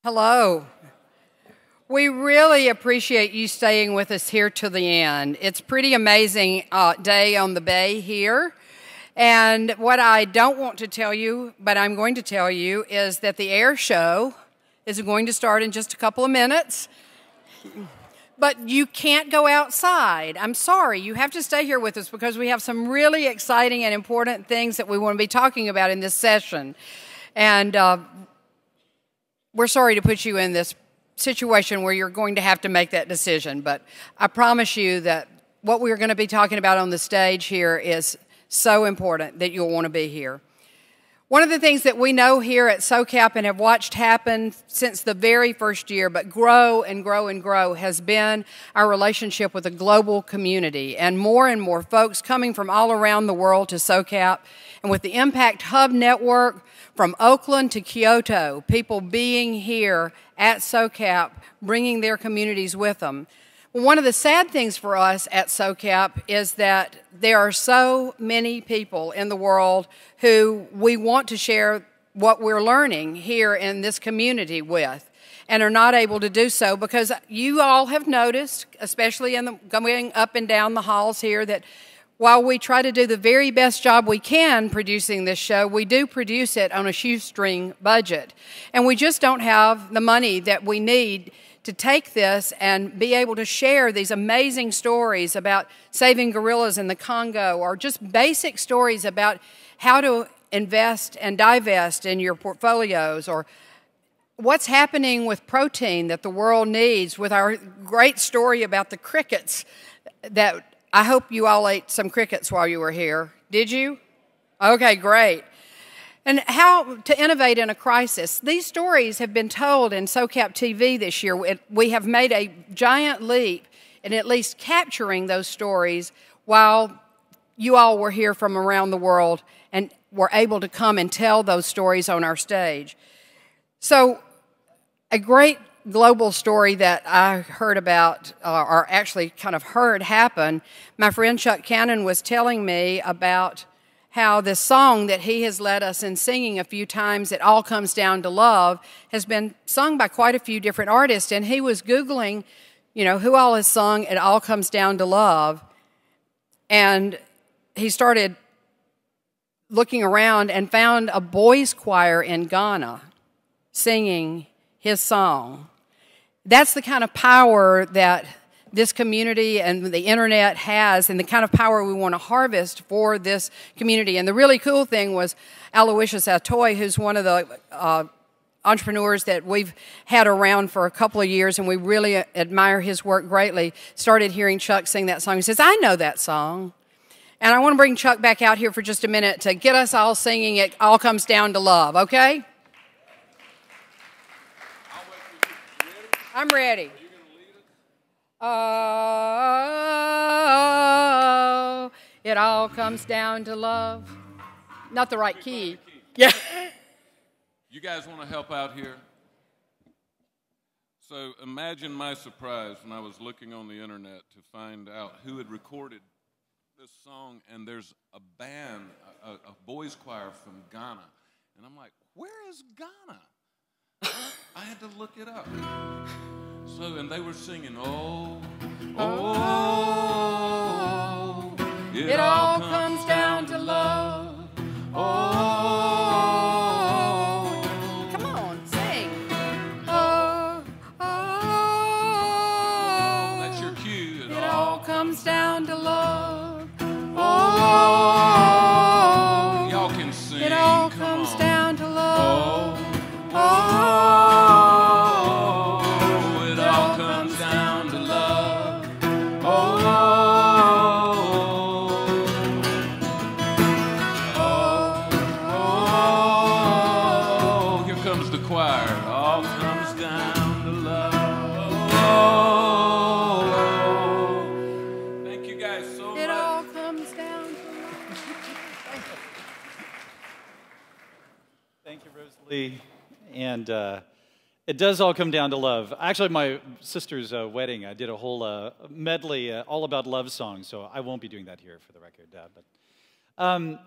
Hello. We really appreciate you staying with us here to the end. It's a pretty amazing day on the bay here. And what I don't want to tell you, but I'm going to tell you, is that the air show is going to start in just a couple of minutes. But you can't go outside. I'm sorry. You have to stay here with us because we have some really exciting and important things that we want to be talking about in this session. And we're sorry to put you in this situation where you're going to have to make that decision, but I promise you that what we're going to be talking about on the stage here is so important that you'll want to be here. One of the things that we know here at SOCAP and have watched happen since the very first year, but grow and grow and grow, has been our relationship with the global community and more folks coming from all around the world to SOCAP. And with the Impact Hub Network from Oakland to Kyoto, people being here at SOCAP, bringing their communities with them. Well, one of the sad things for us at SOCAP is that there are so many people in the world who we want to share what we're learning here in this community with and are not able to do so because you all have noticed, especially going up and down the halls here, that while we try to do the very best job we can producing this show, we do produce it on a shoestring budget. And we just don't have the money that we need to take this and be able to share these amazing stories about saving gorillas in the Congo, or just basic stories about how to invest and divest in your portfolios, or what's happening with protein that the world needs, with our great story about the crickets that I hope you all ate some crickets while you were here. Did you? Okay, great. And how to innovate in a crisis. These stories have been told in SOCAP this year. We have made a giant leap in at least capturing those stories while you all were here from around the world and were able to come and tell those stories on our stage. So a great global story that I heard about, or actually kind of heard happen, my friend Chuck Cannon was telling me about how this song that he has led us in singing a few times, It All Comes Down to Love, has been sung by quite a few different artists. And he was Googling, who all has sung It All Comes Down to Love. And he started looking around and found a boys' choir in Ghana singing his song. That's the kind of power that this community and the internet has, and the kind of power we want to harvest for this community. And the really cool thing was Aloysius Atoy, who's one of the entrepreneurs that we've had around for a couple of years, and we really admire his work greatly, started hearing Chuck sing that song. He says, I know that song. And I want to bring Chuck back out here for just a minute to get us all singing It All Comes Down to Love, okay? I'm ready. Oh, it all comes down to love. Not the right key. Yeah. You guys want to help out here? So imagine my surprise when I was looking on the internet to find out who had recorded this song, and there's a band, a boys' choir from Ghana. And I'm like, where is Ghana? I had to look it up. So, and they were singing, oh, it all comes down to love. Oh, come on, sing. That's your cue. It all comes down to love. Oh, y'all can sing. It all comes down to love. Oh, it all comes down to love. Oh, here comes the choir. It all comes down to love. Oh, thank you guys so much. It all comes down to love. Thank you, Rosalie. And it does all come down to love. Actually, my sister's wedding, I did a whole medley all about love songs, so I won't be doing that here for the record.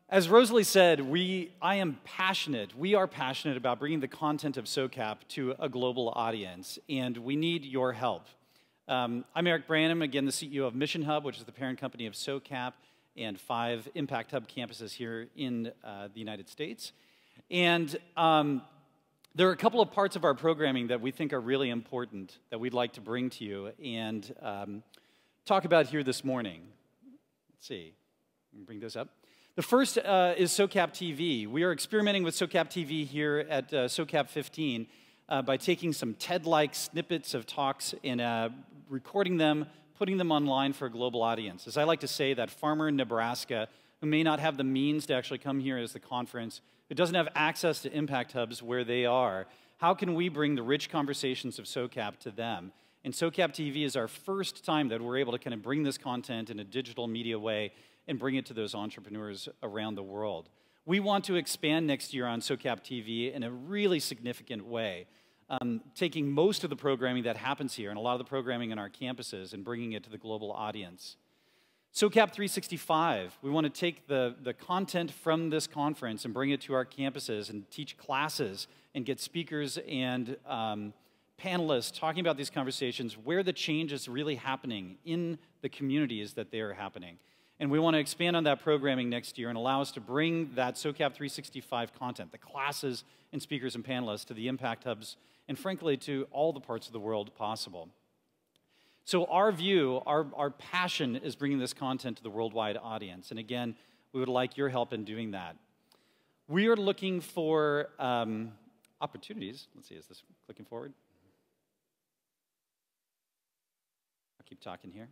As Rosalie said, we are passionate about bringing the content of SOCAP to a global audience, and we need your help. I'm Eric Branham, again, the CEO of Mission Hub, which is the parent company of SOCAP and 5 Impact Hub campuses here in the United States. And there are a couple of parts of our programming that we think are really important that we'd like to bring to you and talk about here this morning. Let's see, let me bring those up. The first is SOCAP We are experimenting with SOCAP here at SOCAP15 by taking some TED-like snippets of talks and recording them, putting them online for a global audience. As I like to say, that farmer in Nebraska who may not have the means to actually come here as the conference, who doesn't have access to impact hubs where they are, how can we bring the rich conversations of SOCAP to them? And SOCAP is our first time that we're able to kind of bring this content in a digital media way and bring it to those entrepreneurs around the world. We want to expand next year on SOCAP in a really significant way, taking most of the programming that happens here and a lot of the programming on our campuses and bringing it to the global audience. SOCAP365, we want to take the content from this conference and bring it to our campuses and teach classes and get speakers and panelists talking about these conversations, where the change is really happening in the communities that they are happening. And we want to expand on that programming next year and allow us to bring that SOCAP365 content, the classes and speakers and panelists, to the impact hubs and, frankly, to all the parts of the world possible. So our view, our passion is bringing this content to the worldwide audience. And again, we would like your help in doing that. We are looking for opportunities. Let's see, is this clicking forward? I'll keep talking here.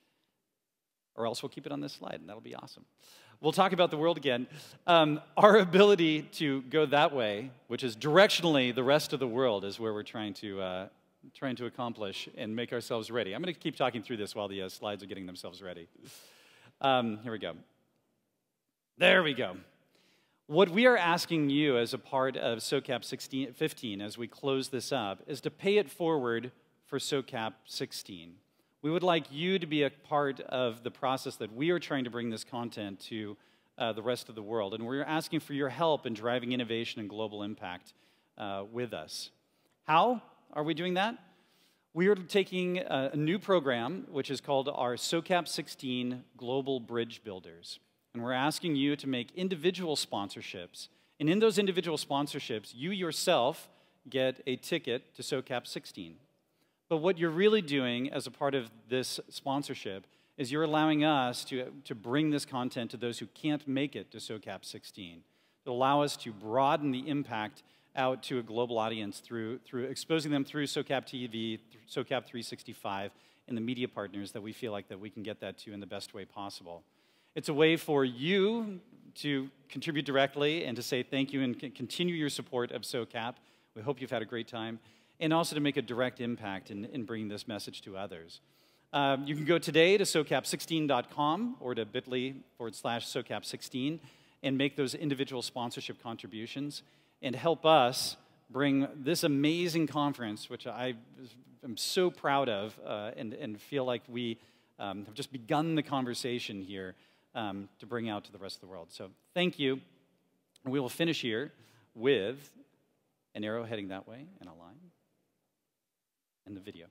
Or else we'll keep it on this slide, and that'll be awesome. We'll talk about the world again. Our ability to go that way, which is directionally the rest of the world, is where we're trying to accomplish and make ourselves ready. I'm going to keep talking through this while the slides are getting themselves ready. Here we go. There we go. What we are asking you as a part of SOCAP15 as we close this up is to pay it forward for SOCAP16. We would like you to be a part of the process that we are trying to bring this content to the rest of the world. And we're asking for your help in driving innovation and global impact with us. How are we doing that? We are taking a new program, which is called our SOCAP16 Global Bridge Builders. And we're asking you to make individual sponsorships. And in those individual sponsorships, you yourself get a ticket to SOCAP16. But what you're really doing as a part of this sponsorship is you're allowing us to bring this content to those who can't make it to SOCAP16. To allow us to broaden the impact out to a global audience through exposing them through SOCAP SOCAP365, and the media partners that we feel like that we can get that to in the best way possible. It's a way for you to contribute directly and to say thank you and continue your support of SOCAP. We hope you've had a great time. And also to make a direct impact in bringing this message to others. You can go today to SOCAP16.com or to bit.ly/SOCAP16 and make those individual sponsorship contributions and help us bring this amazing conference, which I am so proud of and feel like we have just begun the conversation here to bring out to the rest of the world. So thank you. We will finish here with an arrow heading that way and a line. And the video.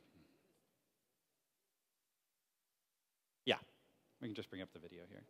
Yeah, we can just bring up the video here.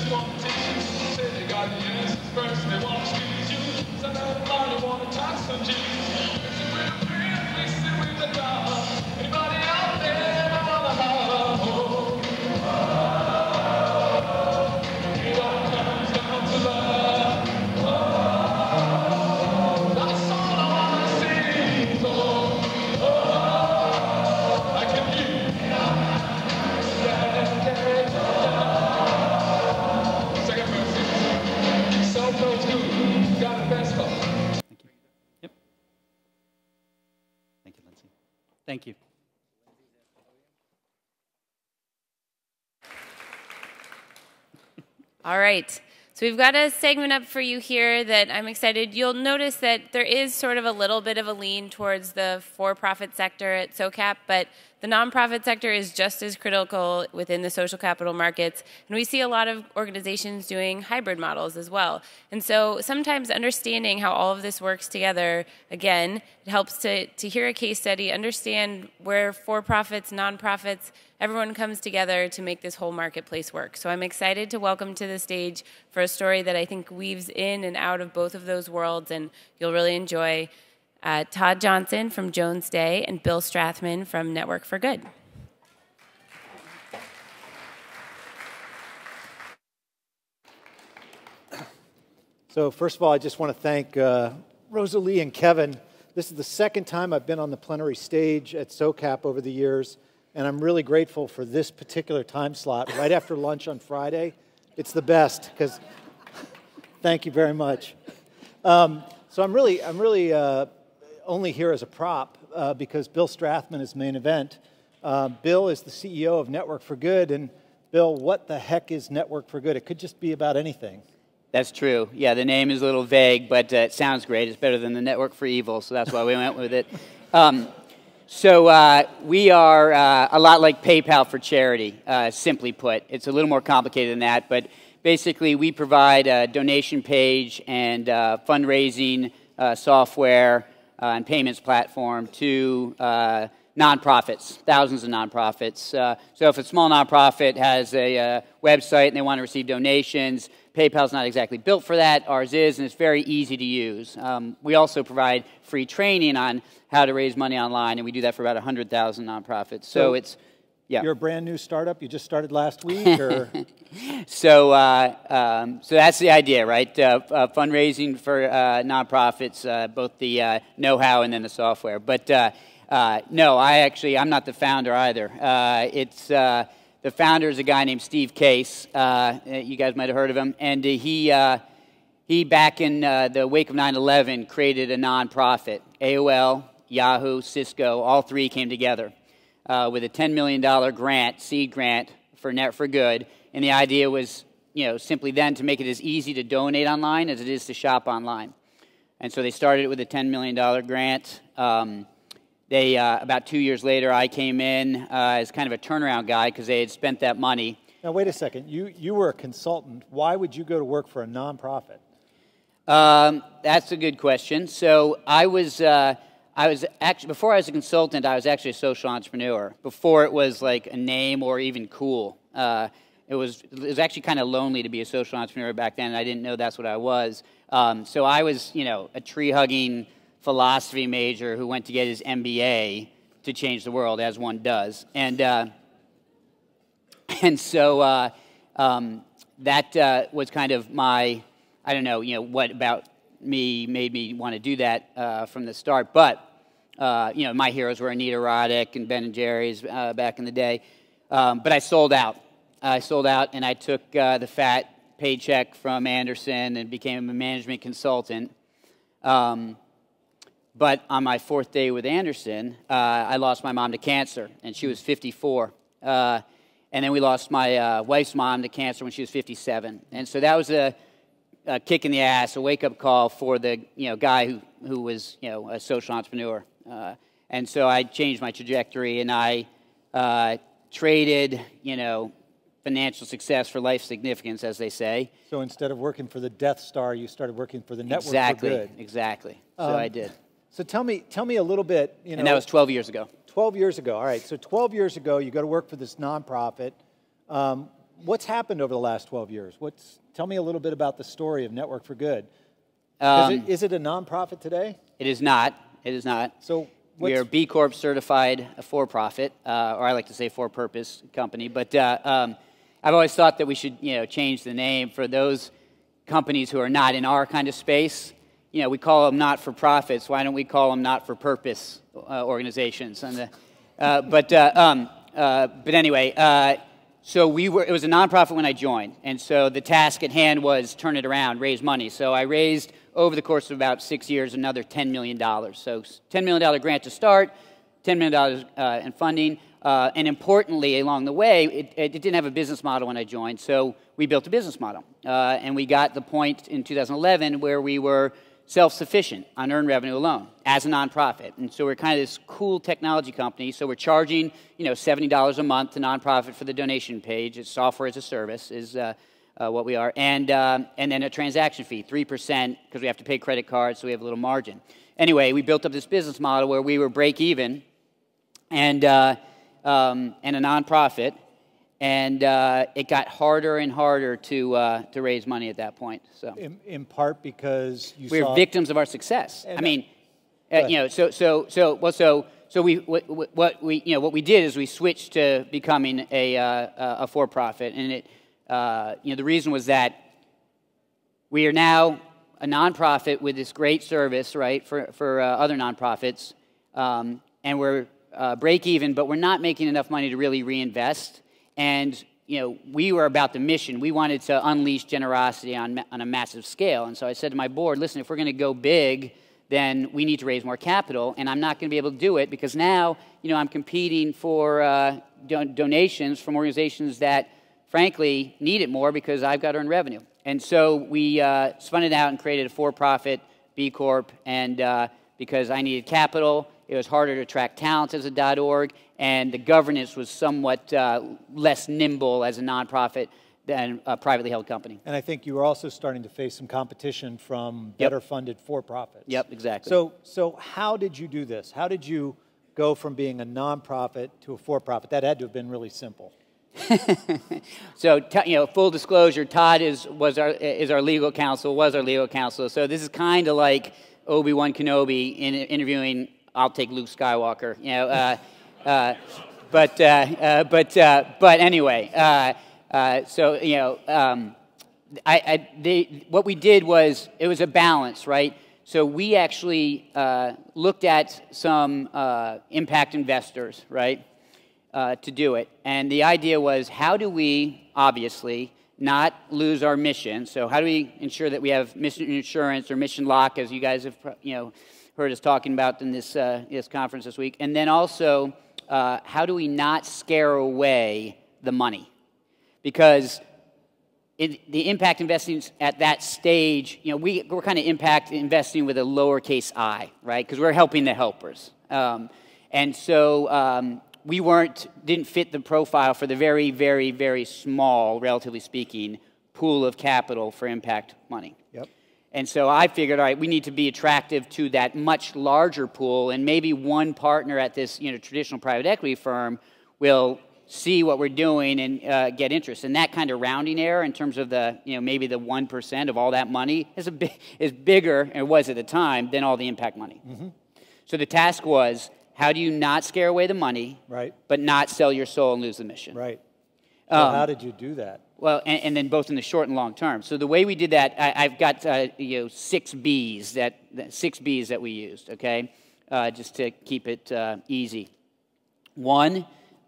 First they want to squeeze you, so now they wanna talk some Lindsay. Thank you. All right. So we've got a segment up for you here that I'm excited. You'll notice that there is sort of a little bit of a lean towards the for-profit sector at SOCAP, but the nonprofit sector is just as critical within the social capital markets, and we see a lot of organizations doing hybrid models as well. And so sometimes understanding how all of this works together, again, it helps to hear a case study, understand where for-profits, nonprofits, everyone comes together to make this whole marketplace work. So I'm excited to welcome to the stage for a story that I think weaves in and out of both of those worlds, and you'll really enjoy. Todd Johnson from Jones Day and Bill Strathman from Network for Good. So first of all, I just want to thank Rosalie and Kevin. This is the second time I've been on the plenary stage at SOCAP over the years, and I'm really grateful for this particular time slot right after lunch on Friday. It's the best, because thank you very much. So I'm really only here as a prop because Bill Strathman is main event. Bill is the CEO of Network for Good, and Bill, what the heck is Network for Good? It could just be about anything. That's true. Yeah, the name is a little vague, but it sounds great. It's better than the Network for Evil, so that's why we went with it. We are a lot like PayPal for charity, simply put. It's a little more complicated than that, but basically we provide a donation page and fundraising software and payments platform to nonprofits, thousands of nonprofits. So if a small nonprofit has a website and they want to receive donations, PayPal's not exactly built for that. Ours is, and it's very easy to use. We also provide free training on how to raise money online, and we do that for about 100,000 nonprofits. So it's, yeah. You're a brand new startup? You just started last week? Or? So that's the idea, right? Fundraising for nonprofits, both the know-how and then the software. But no, I'm not the founder either. The founder is a guy named Steve Case. You guys might have heard of him. And he back in the wake of 9/11, created a nonprofit. AOL, Yahoo, Cisco, all three came together with a $10 million grant, seed grant for Net for Good. And the idea was, simply then to make it as easy to donate online as it is to shop online. And so they started it with a $10 million grant. About 2 years later, I came in as kind of a turnaround guy because they had spent that money. Now, wait a second. You were a consultant. Why would you go to work for a nonprofit? That's a good question. So I was actually, before I was a consultant, I was actually a social entrepreneur. Before it was like a name or even cool. It was actually kind of lonely to be a social entrepreneur back then, and I didn't know that's what I was. So I was, a tree-hugging philosophy major who went to get his MBA to change the world, as one does. And so that was kind of my, I don't know, what about me made me want to do that from the start. But, my heroes were Anita Roddick and Ben & Jerry's back in the day. But I sold out. And I took the fat paycheck from Anderson and became a management consultant. But on my fourth day with Anderson, I lost my mom to cancer, and she was 54. And then we lost my wife's mom to cancer when she was 57. And so that was a kick in the ass, a wake-up call for the guy who was a social entrepreneur. And so I changed my trajectory, and I traded financial success for life significance, as they say. So instead of working for the Death Star, you started working for the Network for Good. Exactly. So I did. So tell me a little bit. And that was 12 years ago. 12 years ago. All right. So 12 years ago, you go to work for this nonprofit. What's happened over the last 12 years? Tell me a little bit about the story of Network for Good. Is it a nonprofit today? It is not. It is not. So we are B Corp certified, a for-profit, or I like to say for-purpose company. But I've always thought that we should, change the name for those companies who are not in our kind of space. We call them not-for-profits. Why don't we call them not-for-purpose organizations? But anyway, so it was a nonprofit when I joined, and so the task at hand was turn it around, raise money. So I raised, over the course of about 6 years, another $10 million. So $10 million grant to start, $10 million in funding. And importantly, along the way, it didn't have a business model when I joined, so we built a business model. And we got the point in 2011 where we were self-sufficient on earned revenue alone as a nonprofit. And so we're kind of this cool technology company. So we're charging, $70 a month to nonprofit for the donation page. It's software as a service is what we are. And then a transaction fee, 3%, because we have to pay credit cards, so we have a little margin. Anyway, we built up this business model where we were break even and a nonprofit. And it got harder and harder to raise money at that point. So, in part because we're victims of our success. I mean, so what we did is we switched to becoming a for-profit, and the reason was that we are now a nonprofit with this great service, right, for other nonprofits, and we're break even, but we're not making enough money to really reinvest. And, we were about the mission. We wanted to unleash generosity on a massive scale. And so I said to my board, listen, if we're going to go big, then we need to raise more capital. And I'm not going to be able to do it because now, I'm competing for donations from organizations that, frankly, need it more because I've got earned revenue. And so we spun it out and created a for-profit B Corp. And because I needed capital, it was harder to attract talent as a .org, and the governance was somewhat less nimble as a nonprofit than a privately held company. And I think you were also starting to face some competition from better-funded for-profits. Yep, exactly. So how did you do this? How did you go from being a nonprofit to a for-profit? That had to have been really simple. So, full disclosure, Todd is our legal counsel, was our legal counsel. So this is kind of like Obi-Wan Kenobi interviewing, I'll take Luke Skywalker, but anyway, what we did was, it was a balance, right? So we actually looked at some impact investors, right, to do it. And the idea was, how do we, obviously, not lose our mission? So how do we ensure that we have mission insurance or mission lock, as you guys have, heard us talking about in this conference this week? And then also, how do we not scare away the money? Because the impact investing at that stage, we're kind of impact investing with a lowercase I, right? Because we're helping the helpers. And so we didn't fit the profile for the very, very, very small, relatively speaking, pool of capital for impact money. Yep. And so I figured, all right, we need to be attractive to that much larger pool, and maybe one partner at this traditional private equity firm will see what we're doing and get interest. And that kind of rounding error in terms of the maybe the 1% of all that money is bigger, and was at the time, than all the impact money. Mm-hmm. So the task was, how do you not scare away the money, right, but not sell your soul and lose the mission? Right. So how did you do that? Well, and then both in the short and long term. So the way we did that, I've got 6 B's that we used. Okay, just to keep it easy. One,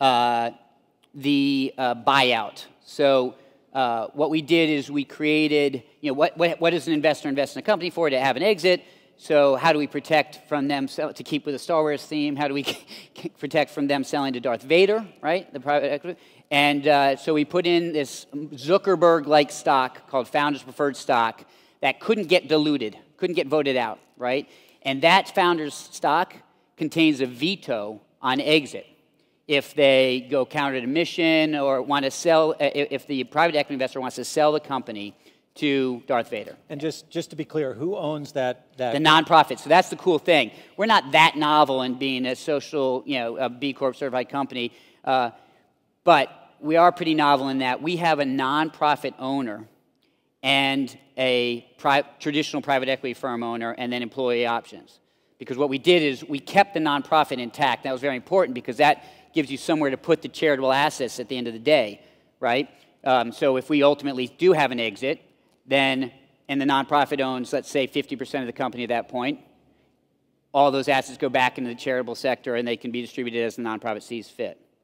the buyout. So what we did is we created. What does an investor invest in a company for? To have an exit. So how do we protect from them, to keep with the Star Wars theme, how do we protect from them selling to Darth Vader, right, the private equity? And so we put in this Zuckerberg-like stock called Founders Preferred Stock that couldn't get diluted, couldn't get voted out, right? And that Founders stock contains a veto on exit. If they go counter to mission or want to sell, if the private equity investor wants to sell the company to Darth Vader. And just to be clear, who owns that? The nonprofit. So that's the cool thing. We're not that novel in being a social, a B Corp certified company, but we are pretty novel in that we have a nonprofit owner and a traditional private equity firm owner, and then employee options. Because what we did is we kept the nonprofit intact. That was very important because that gives you somewhere to put the charitable assets at the end of the day, right? So if we ultimately do have an exit, then, and the nonprofit owns, let's say, 50% of the company at that point, all those assets go back into the charitable sector and they can be distributed as the nonprofit sees fit,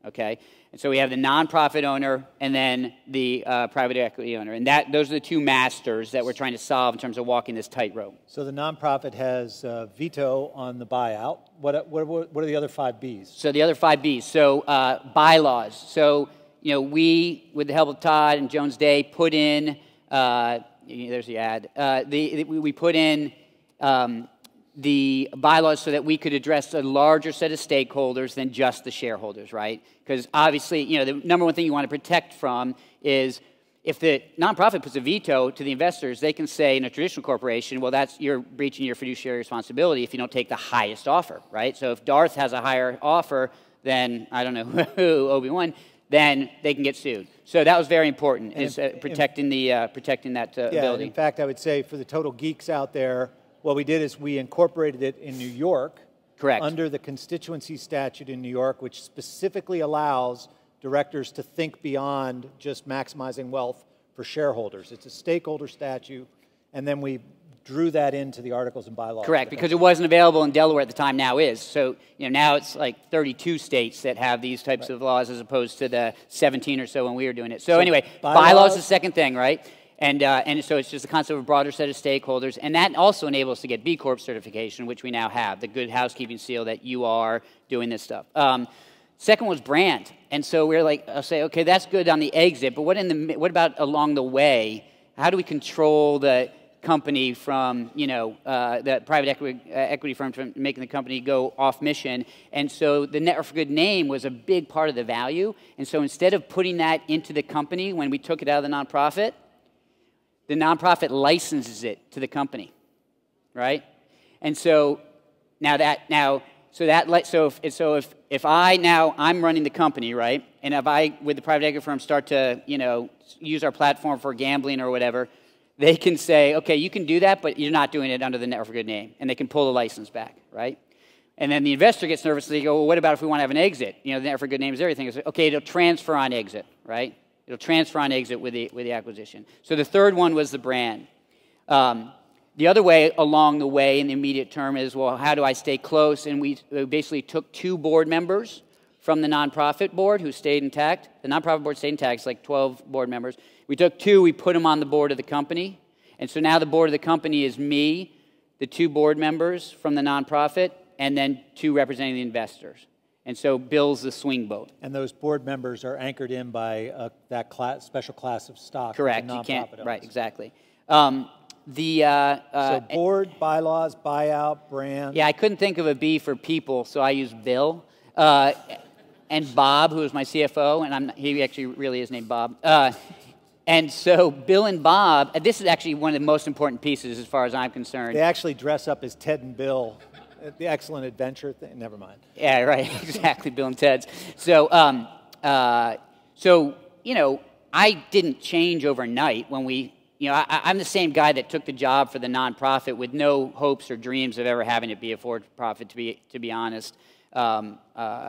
okay? And so we have the nonprofit owner and then the private equity owner. And those are the two masters that we're trying to solve in terms of walking this tightrope. So the nonprofit has veto on the buyout. What are the other 5 Bs? So the other 5 Bs. So bylaws. So, you know, we, with the help of Todd and Jones Day, put in, there's the ad, we put in the bylaws so that we could address a larger set of stakeholders than just the shareholders, right? Because obviously, you know, the number one thing you want to protect from is if the nonprofit puts a veto to the investors, they can say in a traditional corporation, well, you're breaching your fiduciary responsibility if you don't take the highest offer, right? So if Darth has a higher offer than, I don't know who, Obi-Wan, then they can get sued. So that was very important, protecting that ability. In fact, I would say for the total geeks out there, what we did is we incorporated it in New York. Correct. Under the constituency statute in New York, which specifically allows directors to think beyond just maximizing wealth for shareholders. It's a stakeholder statute, and then we drew that into the articles and bylaws. Correct, because it wasn't available in Delaware at the time, now is. So, you know, now it's like 32 states that have these types of laws as opposed to the 17 or so when we were doing it. So anyway, bylaws is the second thing, right? And so it's just a concept of a broader set of stakeholders, and that also enables us to get B Corp certification, which we now have, the good housekeeping seal that you are doing this stuff. Second was brand, and so we're like, I'll say, okay, that's good on the exit, but what about along the way? How do we control the company from, you know, the private equity firm from making the company go off mission? And so the Network for Good name was a big part of the value, and so instead of putting that into the company when we took it out of the nonprofit licenses it to the company, right? And so if I'm running the company, right, and if I, with the private equity firm, start to, you know, use our platform for gambling or whatever, they can say, okay, you can do that, but you're not doing it under the Network for Good name, and they can pull the license back, right? And then the investor gets nervous, they go, well, what about if we want to have an exit? You know, the Network for Good name is everything. It's like, okay, it'll transfer on exit, right? It'll transfer on exit with the acquisition. So the third one was the brand. The other way along the way in the immediate term is, well, how do I stay close? And we basically took 2 board members from the nonprofit board who stayed intact. The nonprofit board stayed intact. It's like 12 board members. We took 2, we put them on the board of the company. And so now the board of the company is me, the 2 board members from the nonprofit, and then 2 representing the investors. And so Bill's the swing vote. And those board members are anchored in by that special class of stock. Correct. You can't. Right. Exactly. So board, bylaws, buyout, brand. Yeah, I couldn't think of a B for people, so I used Bill and Bob, who was my CFO, and he actually really is named Bob. And so Bill and Bob. This is actually one of the most important pieces as far as I'm concerned. They actually dress up as Ted and Bill. The Excellent Adventure thing. Never mind. Yeah, right. Exactly, Bill and Ted's. So, you know, I didn't change overnight when we, you know, I'm the same guy that took the job for the nonprofit with no hopes or dreams of ever having it be a for-profit, to be honest. And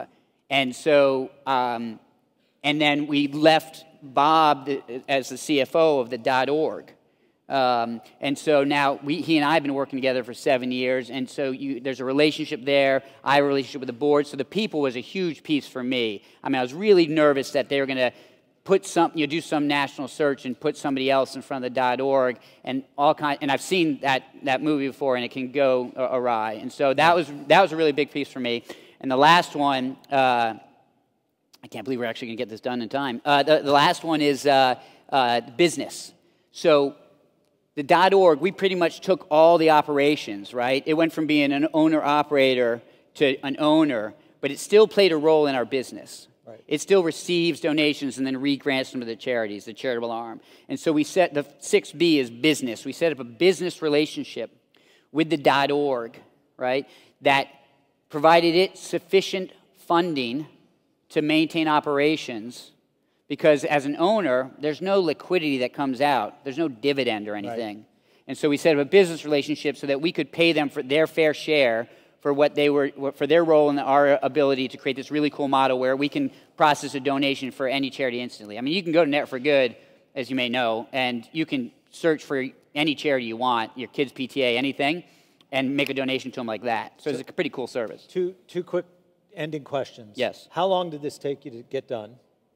then we left Bob as the CFO of the .org. And so now he and I have been working together for 7 years, and so there's a relationship there. I have a relationship with the board, so the people was a huge piece for me. I mean, I was really nervous that they were going to put do some national search and put somebody else in front of the .org and and I've seen that movie before, and it can go awry. And so that was a really big piece for me. And the last one, I can't believe we're actually going to get this done in time. The last one is business. So the .org, we pretty much took all the operations, right? It went from being an owner-operator to an owner, but it still played a role in our business. Right. It still receives donations and then re-grants them to the charities, the charitable arm. And so we set, the 6B is business. We set up a business relationship with the .org, right, that provided it sufficient funding to maintain operations, because as an owner, there's no liquidity that comes out. There's no dividend or anything. Right. And so we set up a business relationship so that we could pay them for their fair share for for their role in our ability to create this really cool model where we can process a donation for any charity instantly. I mean, you can go to Net for Good, as you may know, and you can search for any charity you want, your kids' PTA, anything, and make a donation to them like that. So it's a pretty cool service. Two quick ending questions. Yes. How long did this take you to get done?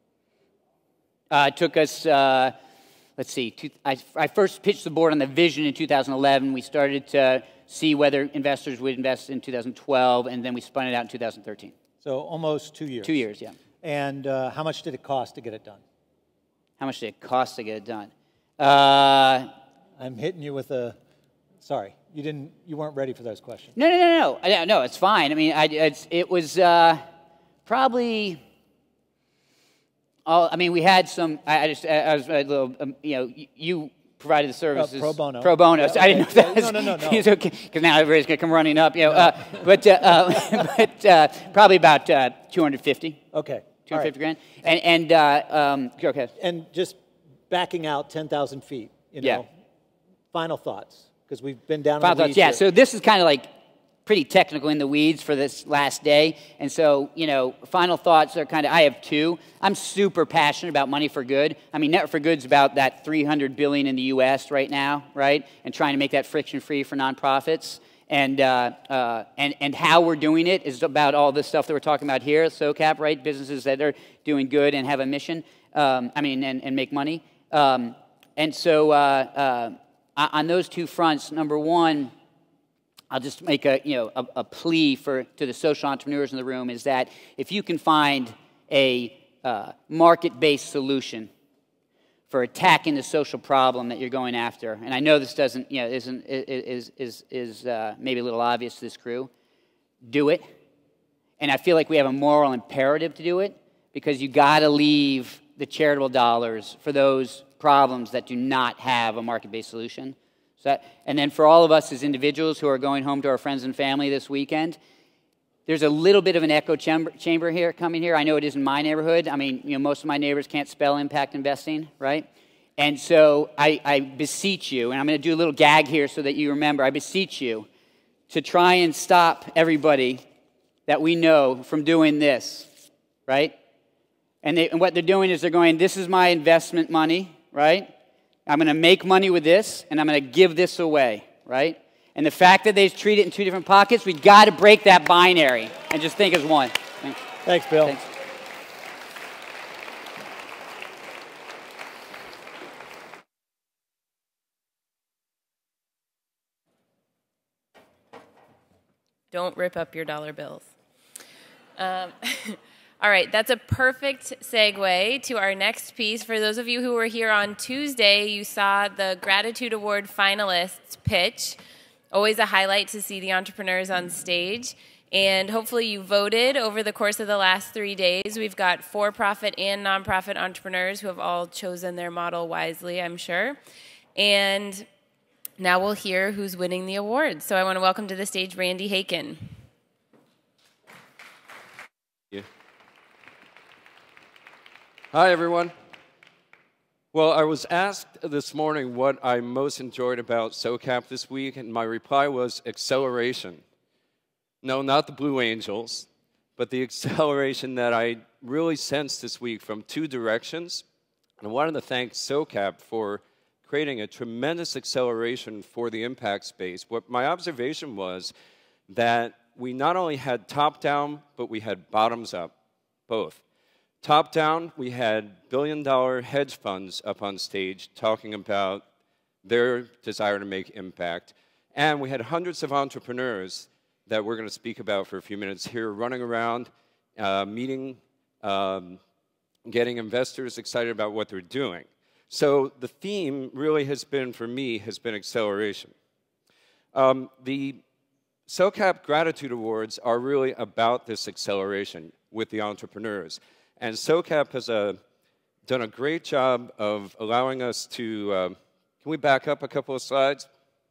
It took us, let's see, I first pitched the board on the vision in 2011. We started to see whether investors would invest in 2012, and then we spun it out in 2013. So almost 2 years. 2 years, yeah. And how much did it cost to get it done? How much did it cost to get it done? I'm hitting you with a, sorry, you weren't ready for those questions. No, it's fine. I mean, it was probably, we had some, I was a little, you provided the services. Pro bono. Pro bono. So I didn't know if that was, No. It's okay, because now everybody's going to come running up, but probably about 250. Okay. 250 grand. And okay. And just backing out 10,000 feet, Yeah. Final thoughts, because we've been down Final in the thoughts, weeds yeah. here. So this is kind of like pretty technical in the weeds for this last day. And so, final thoughts are I have two. I'm super passionate about money for good. I mean, Net for Good's about that $300 billion in the U.S. right now, right? And trying to make that friction-free for nonprofits. And how we're doing it is about all this stuff that we're talking about here, SOCAP, right? Businesses that are doing good and have a mission, and make money. And so on those two fronts, number one, I'll just make a plea to the social entrepreneurs in the room is that if you can find a market-based solution for attacking the social problem that you're going after, and I know this is maybe a little obvious to this crew, do it. And I feel like we have a moral imperative to do it because you got to leave the charitable dollars for those problems that do not have a market-based solution. And then for all of us as individuals who are going home to our friends and family this weekend, there's a little bit of an echo chamber here coming here. I know it is in my neighborhood. I mean, most of my neighbors can't spell impact investing, right? And so I beseech you, and I'm going to do a little gag here so that you remember, I beseech you to try and stop everybody that we know from doing this, right? And what they're doing is they're going, this is my investment money, right? I'm going to make money with this, and I'm going to give this away, right? And the fact that they treat it in two different pockets, we've got to break that binary and just think as one. Thanks, Bill. Thanks. Don't rip up your dollar bills. All right, that's a perfect segue to our next piece. For those of you who were here on Tuesday, you saw the Gratitude Award finalists pitch. Always a highlight to see the entrepreneurs on stage. And hopefully you voted over the course of the last 3 days. We've got for-profit and nonprofit entrepreneurs who have all chosen their model wisely, I'm sure. And now we'll hear who's winning the awards. So I want to welcome to the stage Randy Haken. Hi, everyone. Well, I was asked this morning what I most enjoyed about SOCAP this week, and my reply was acceleration. No, not the Blue Angels, but the acceleration that I really sensed this week from two directions. And I wanted to thank SOCAP for creating a tremendous acceleration for the impact space. What my observation was that we not only had top-down, but we had bottoms-up, both. Top down, we had billion-dollar hedge funds up on stage talking about their desire to make impact. And we had hundreds of entrepreneurs that we're going to speak about for a few minutes here running around, meeting, getting investors excited about what they're doing. So the theme really has been, for me, has been acceleration. The SOCAP Gratitude Awards are really about this acceleration with the entrepreneurs. And SOCAP has done a great job of allowing us to, can we back up a couple of slides?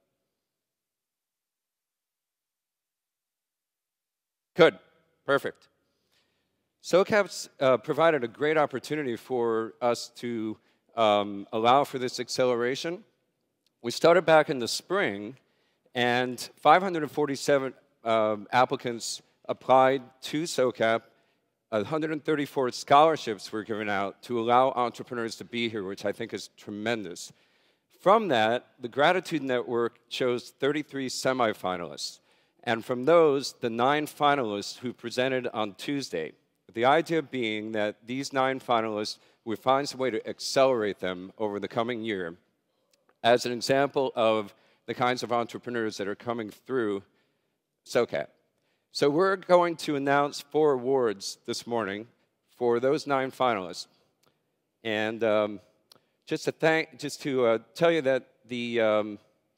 Good, perfect. SOCAP's provided a great opportunity for us to allow for this acceleration. We started back in the spring, and 547 applicants applied to SOCAP. 134 scholarships were given out to allow entrepreneurs to be here, which I think is tremendous. From that, the Gratitude Network chose 33 semifinalists. And from those, the 9 finalists who presented on Tuesday, the idea being that these 9 finalists, we find some way to accelerate them over the coming year as an example of the kinds of entrepreneurs that are coming through SOCAP. So we're going to announce 4 awards this morning for those 9 finalists. And just to tell you that the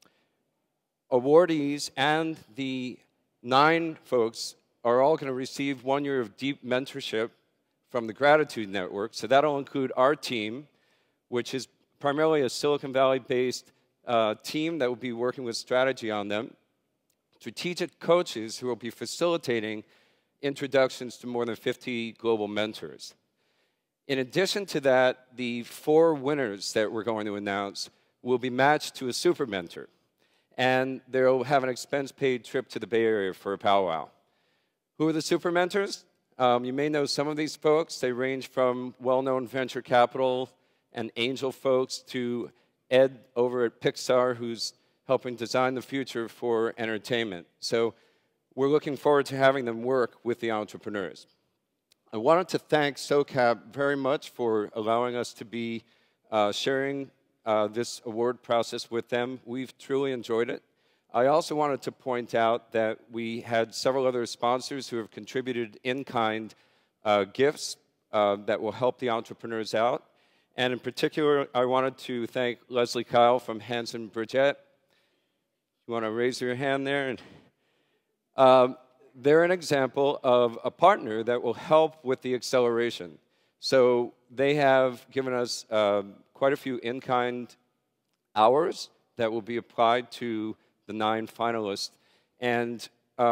awardees and the 9 folks are all going to receive 1 year of deep mentorship from the Gratitude Network. So that'll include our team, which is primarily a Silicon Valley-based team that will be working with strategy on them, strategic coaches who will be facilitating introductions to more than 50 global mentors. In addition to that, the 4 winners that we're going to announce will be matched to a super mentor, and they'll have an expense-paid trip to the Bay Area for a powwow. Who are the super mentors? You may know some of these folks. They range from well-known venture capital and angel folks to Ed over at Pixar, who's helping design the future for entertainment. So we're looking forward to having them work with the entrepreneurs. I wanted to thank SOCAP very much for allowing us to be sharing this award process with them. We've truly enjoyed it. I also wanted to point out that we had several other sponsors who have contributed in-kind gifts that will help the entrepreneurs out. And in particular, I wanted to thank Leslie Kyle from Hanson Bridgette. You want to raise your hand there? And, they're an example of a partner that will help with the acceleration. So they have given us quite a few in-kind hours that will be applied to the 9 finalists. And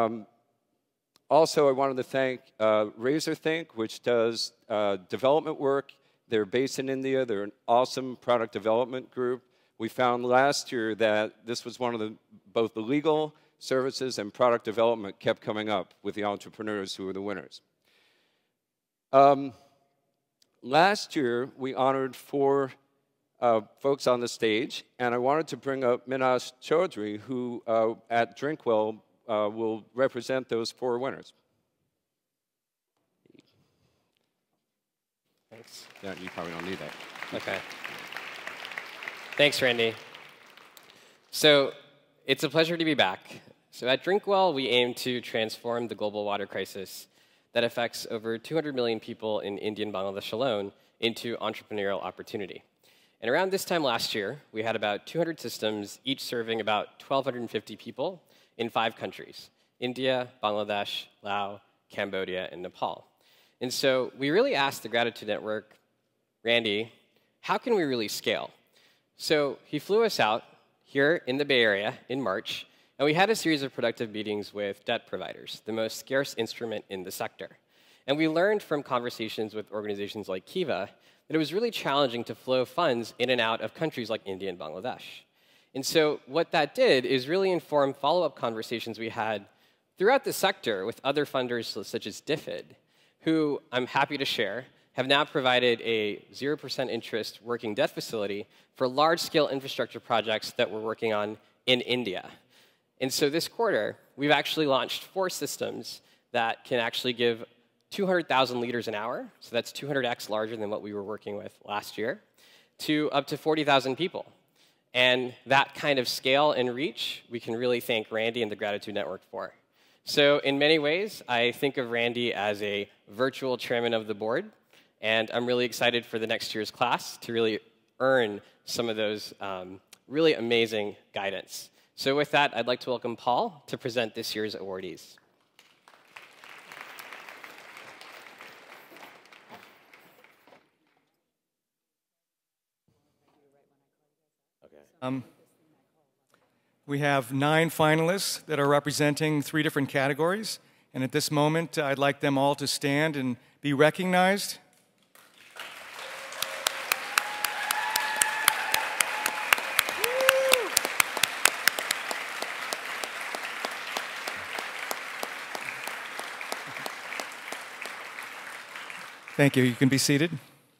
also I wanted to thank RazorThink, which does development work. They're based in India. They're an awesome product development group. We found last year that this was one of both the legal services and product development kept coming up with the entrepreneurs who were the winners. Last year, we honored 4 folks on the stage, and I wanted to bring up Minash Chaudhry, who at Drinkwell will represent those 4 winners. Thanks. Yeah, you probably don't need that. Okay. Thanks, Randy. So it's a pleasure to be back. So at Drinkwell, we aim to transform the global water crisis that affects over 200 million people in India and Bangladesh alone into entrepreneurial opportunity. And around this time last year, we had about 200 systems, each serving about 1,250 people in 5 countries: India, Bangladesh, Laos, Cambodia, and Nepal. And so we really asked the Gratitude Network, Randy, how can we really scale? So he flew us out here in the Bay Area in March, and we had a series of productive meetings with debt providers, the most scarce instrument in the sector. And we learned from conversations with organizations like Kiva that it was really challenging to flow funds in and out of countries like India and Bangladesh. And so what that did is really inform follow-up conversations we had throughout the sector with other funders such as DFID, who I'm happy to share have now provided a 0% interest working debt facility for large-scale infrastructure projects that we're working on in India. And so this quarter, we've actually launched 4 systems that can actually give 200,000 liters an hour, so that's 200x larger than what we were working with last year, to up to 40,000 people. And that kind of scale and reach, we can really thank Randy and the Gratitude Network for. So in many ways, I think of Randy as a virtual chairman of the board, and I'm really excited for the next year's class to really earn some of those really amazing guidance. So with that, I'd like to welcome Paul to present this year's awardees. We have 9 finalists that are representing 3 different categories. And at this moment, I'd like them all to stand and be recognized. Thank you. You can be seated.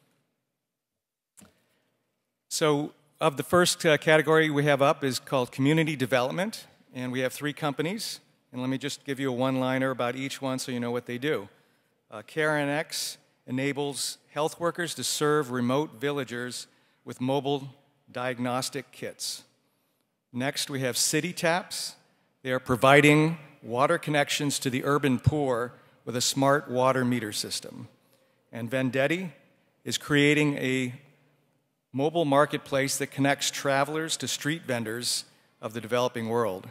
So, of the first category we have up is called Community Development, and we have 3 companies. and let me just give you a one-liner about each one so you know what they do. KRNX enables health workers to serve remote villagers with mobile diagnostic kits. Next, we have City Taps. They are providing water connections to the urban poor with a smart water meter system. And Vendetti is creating a mobile marketplace that connects travelers to street vendors of the developing world.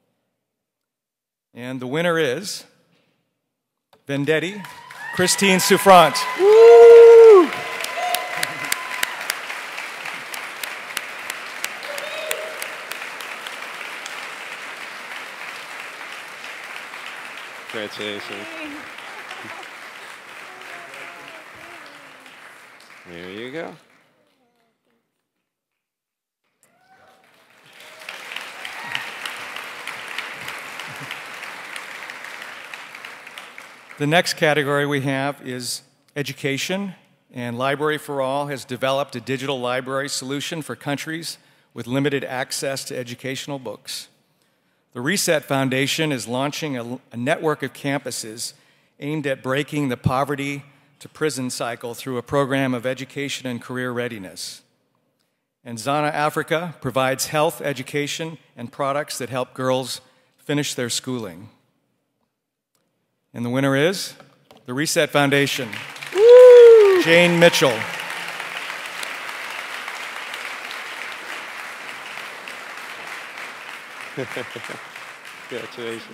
And the winner is Vendetti, Christine Souffrant. Woo! Congratulations. There you go. The next category we have is education, and Library for All has developed a digital library solution for countries with limited access to educational books. The Reset Foundation is launching a network of campuses aimed at breaking the poverty to prison cycle through a program of education and career readiness. And Zana Africa provides health, education, and products that help girls finish their schooling. And the winner is the Reset Foundation. Woo! Jane Mitchell. Congratulations.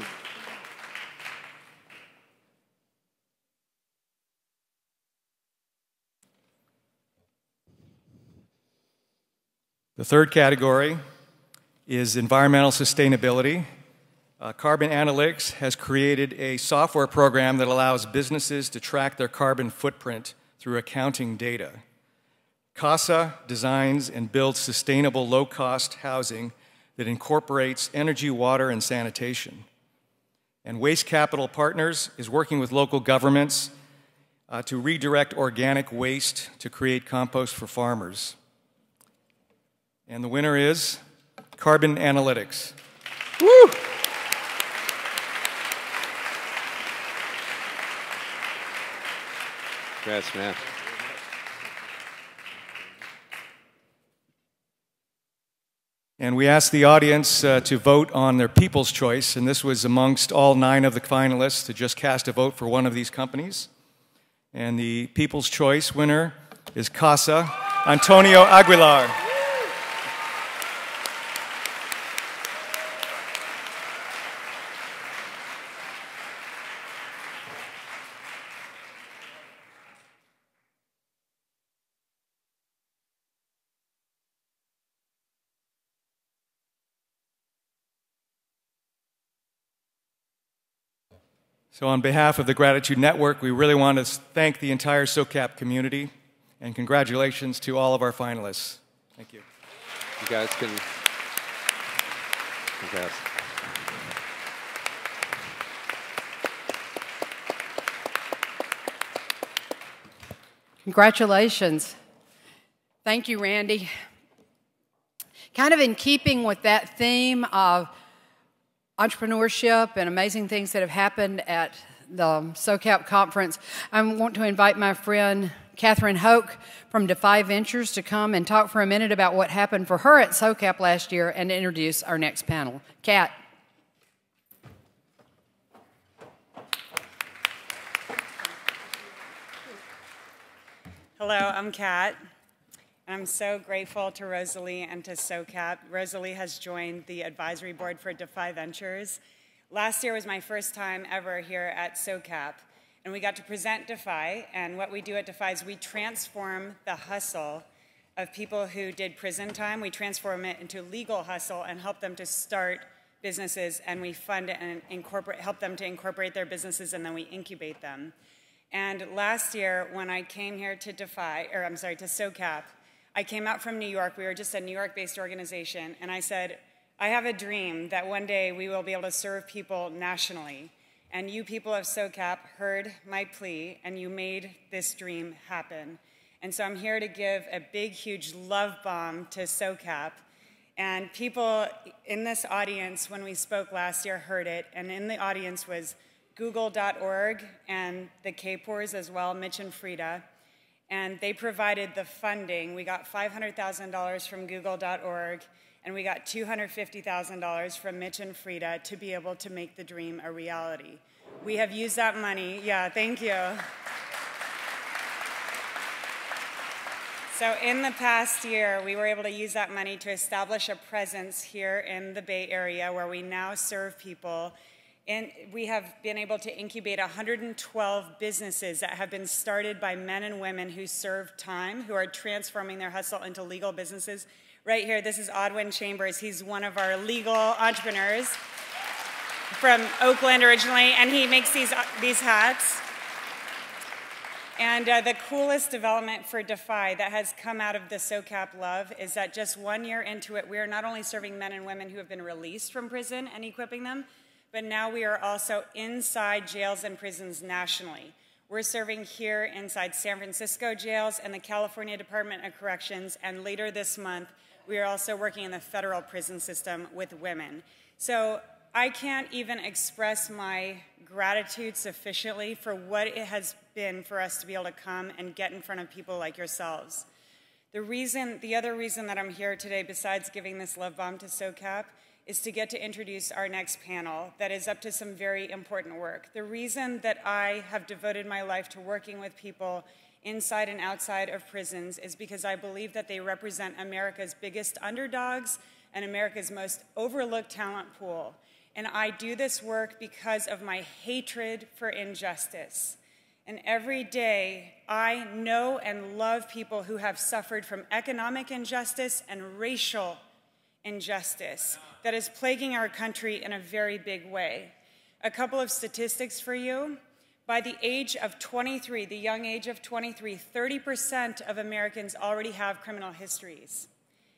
The third category is environmental sustainability. Carbon Analytics has created a software program that allows businesses to track their carbon footprint through accounting data. CASA designs and builds sustainable low-cost housing that incorporates energy, water, and sanitation. And Waste Capital Partners is working with local governments to redirect organic waste to create compost for farmers. And the winner is Carbon Analytics. Woo! Congrats, man. And we asked the audience to vote on their people's choice, and this was amongst all 9 of the finalists to just cast a vote for one of these companies. And the people's choice winner is CASA, Antonio Aguilar. So on behalf of the Gratitude Network, we really want to thank the entire SOCAP community, and congratulations to all of our finalists. Thank you. You guys can... Congrats. Congratulations. Thank you, Randy. Kind of in keeping with that theme of entrepreneurship and amazing things that have happened at the SOCAP conference, I want to invite my friend Catherine Hoke from Defy Ventures to come and talk for a minute about what happened for her at SOCAP last year and introduce our next panel. Kat. Hello, I'm Kat. I'm so grateful to Rosalie and to SOCAP. Rosalie has joined the advisory board for Defy Ventures. Last year was my first time ever here at SOCAP, and we got to present Defy, and what we do at Defy is we transform the hustle of people who did prison time. We transform it into legal hustle and help them to start businesses, and we fund it and help them to incorporate their businesses, and then we incubate them. And last year, when I came here to to SOCAP, I came out from New York. We were just a New York-based organization, and I said, I have a dream that one day we will be able to serve people nationally. And you people of SOCAP heard my plea, and you made this dream happen. And so I'm here to give a big, huge love bomb to SOCAP And people in this audience, when we spoke last year, heard it. And in the audience was Google.org and the KPORs as well, Mitch and Frida. And they provided the funding. We got $500,000 from Google.org, and we got $250,000 from Mitch and Frida to be able to make the dream a reality. We have used that money. Yeah, thank you. So in the past year, we were able to use that money to establish a presence here in the Bay Area where we now serve people. And we have been able to incubate 112 businesses that have been started by men and women who serve time, who are transforming their hustle into legal businesses. Right here, this is Odwin Chambers. He's one of our legal entrepreneurs from Oakland originally, and he makes these hats. And the coolest development for Defy that has come out of the SOCAP love is that just 1 year into it, we are not only serving men and women who have been released from prison and equipping them, but now we are also inside jails and prisons nationally. We're serving here inside San Francisco jails and the California Department of Corrections, and later this month, we are also working in the federal prison system with women. So I can't even express my gratitude sufficiently for what it has been for us to be able to come and get in front of people like yourselves. The other reason that I'm here today, besides giving this love bomb to SOCAP, is to get to introduce our next panel that is up to some very important work. The reason that I have devoted my life to working with people inside and outside of prisons is because I believe that they represent America's biggest underdogs and America's most overlooked talent pool. And I do this work because of my hatred for injustice. And every day, I know and love people who have suffered from economic injustice and racial injustice that is plaguing our country in a very big way. A couple of statistics for you. By the age of 23, the young age of 23, 30% of Americans already have criminal histories.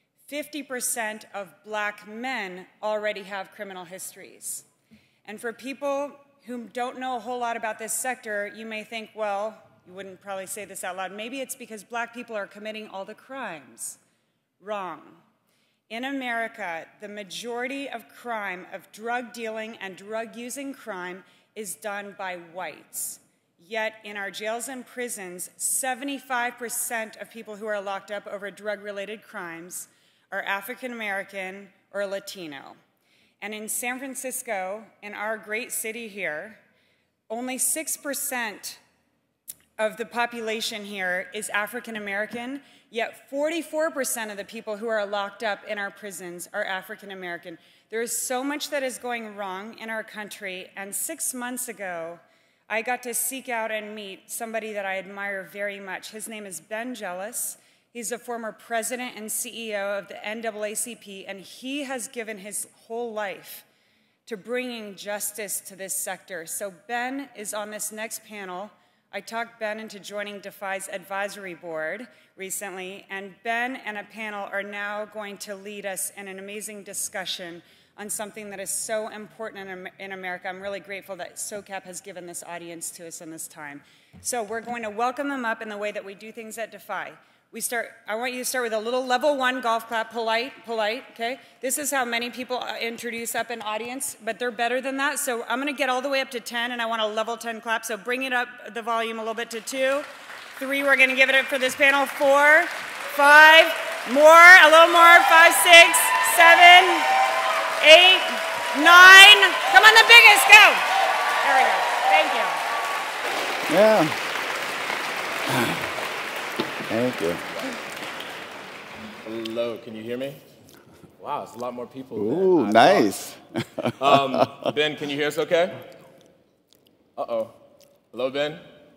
50% of black men already have criminal histories. And for people who don't know a whole lot about this sector, you may think, well, you wouldn't probably say this out loud, maybe it's because black people are committing all the crimes. Wrong. In America, the majority of crime, of drug dealing and drug using crime, is done by whites. Yet in our jails and prisons, 75% of people who are locked up over drug-related crimes are African American or Latino. And in San Francisco, in our great city here, only 6% of the population here is African American, yet 44% of the people who are locked up in our prisons are African American. There is so much that is going wrong in our country, and 6 months ago, I got to seek out and meet somebody that I admire very much. His name is Ben Jealous. He's a former president and CEO of the NAACP, and he has given his whole life to bringing justice to this sector. So Ben is on this next panel. I talked Ben into joining Defy's advisory board recently, and Ben and a panel are now going to lead us in an amazing discussion on something that is so important in America. I'm really grateful that SOCAP has given this audience to us in this time. So we're going to welcome them up in the way that we do things at Defy. I want you to start with a little level 1 golf clap, polite, okay? This is how many people introduce up in audience, but they're better than that. So I'm gonna get all the way up to 10, and I want a level 10 clap. So bring it up, the volume a little bit to 2, 3, we're gonna give it up for this panel, 4, 5, more, a little more, 5, 6, 7, 8, 9. Come on, the biggest, go. There we go, thank you. Yeah. Thank you. Hello, can you hear me? Wow, it's a lot more people. Ooh, nice. Ben, can you hear us okay? Uh-oh. Hello, Ben?